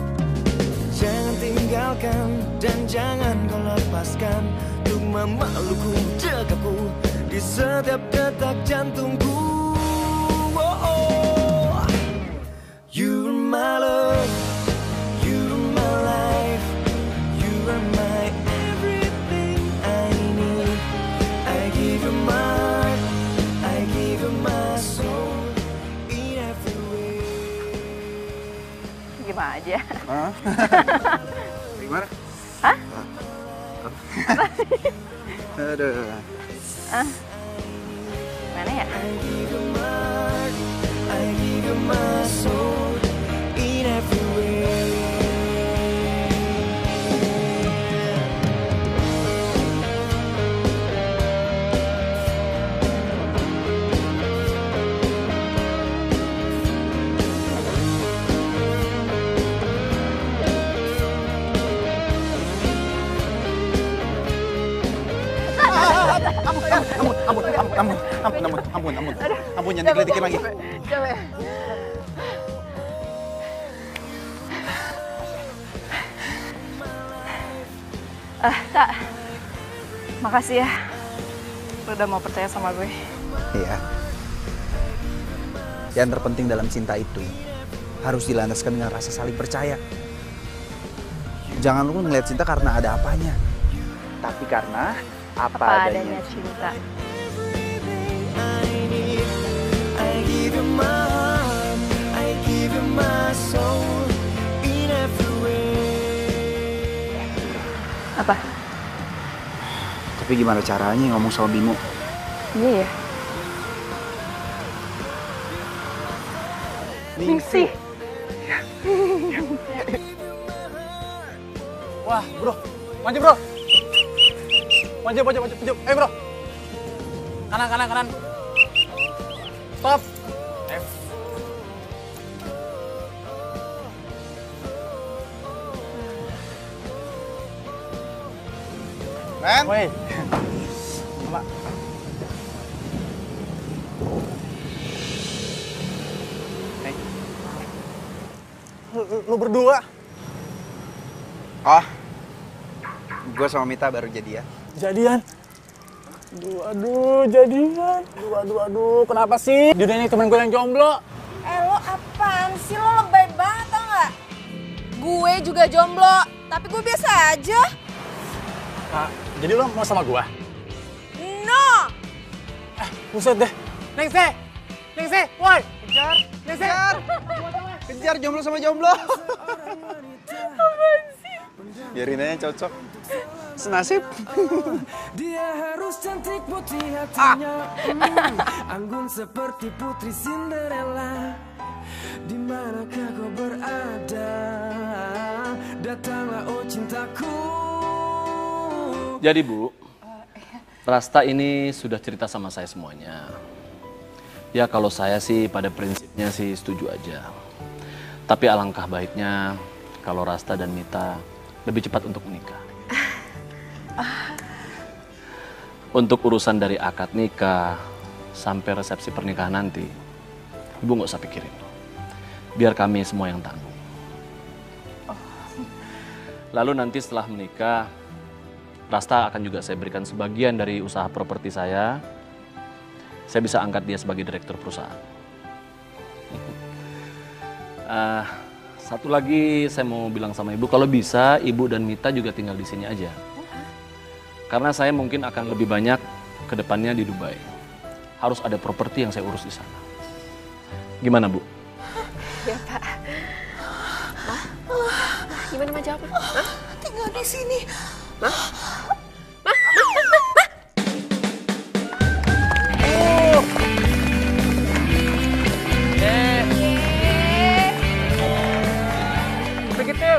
tinggalkan dan jangan kau lepaskan untuk memelukku, dekapku di setiap detak jantungku. Oh, oh. You're my love, you're my life, you are my everything I need. I give you my heart, I give you my soul in every way. Gimana aja? Hah? Gimana? Hah? Aduh. Mana ya? I give you my heart, I give you my soul in every way. Ampun, jangan dikelitikin lagi. Coba. Kak, makasih ya. Lu udah mau percaya sama gue. Iya. Yang terpenting dalam cinta itu harus dilandaskan dengan rasa saling percaya. Jangan lu ngeliat cinta karena ada apanya, tapi karena apa adanya cinta. I give you my heart, I give you my soul in every way. Apa? Tapi gimana caranya ngomong sama Bimo? Iya ya. Ningsih. Wah, bro. Maju, bro. Maju. Bro. Kanan. Stop. Men. Woi. Mbak. Lu berdua? Oh, gue sama Mita baru jadian. Jadian? Aduh, jadian. Aduh, kenapa sih? Di dunia ini temen gue yang jomblo. Lo apaan sih? Lo lebay banget tau gak? Gue juga jomblo, tapi gue biasa aja. Jadi lo mau sama gue? No! Buset deh. Ningsih, woi. Kejar jomblo sama jomblo. Biarin aja cocok. Senasib. Dia harus cantik putih hatinya, anggun seperti putri Cinderella. Di manakah kau berada? Datanglah oh cintaku. Jadi Bu, Rasta ini sudah cerita sama saya semuanya. Ya kalau saya sih pada prinsipnya sih setuju aja. Tapi alangkah baiknya kalau Rasta dan Mita lebih cepat untuk menikah. Untuk urusan dari akad nikah sampai resepsi pernikahan nanti, Ibu nggak usah pikirin. Biar kami semua yang tanggung. Lalu nanti setelah menikah, Rasta akan juga saya berikan sebagian dari usaha properti saya. Saya bisa angkat dia sebagai direktur perusahaan. Satu lagi saya mau bilang sama Ibu, kalau bisa Ibu dan Mita juga tinggal di sini aja. Karena saya mungkin akan lebih banyak ke depannya di Dubai. Harus ada properti yang saya urus di sana. Gimana Bu? Ya Pak. Gimana Ma jawabnya? Tinggal di sini. Begitu.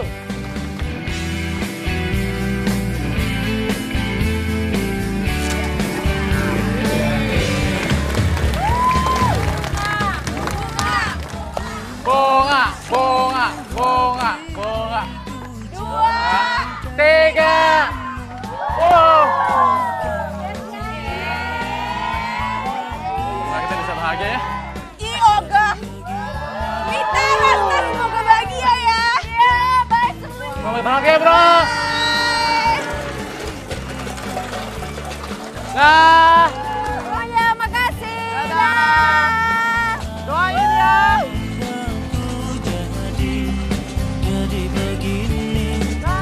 Bunga. 2, 3. Wow. Nah, kita bisa bahagia ya. Ih, Oga. Mita, Rasta, semoga bahagia ya. Iya, baik semua. Oke, bro. Dah. Oh ya, makasih. Dadah. Doain ya. Jadi begini.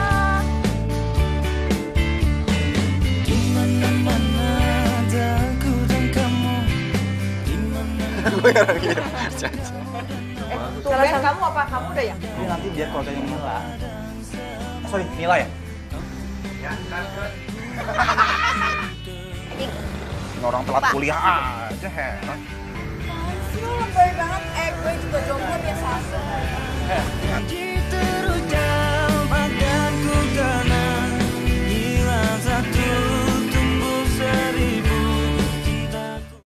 Di mana-mana ada aku dan kamu. Di mana. Tumben kamu apa? Kamu udah ya? Ini nanti biar keluarganya Mila. Sorry, Mila ya? Ya, Ini orang telat kuliah aja, heran.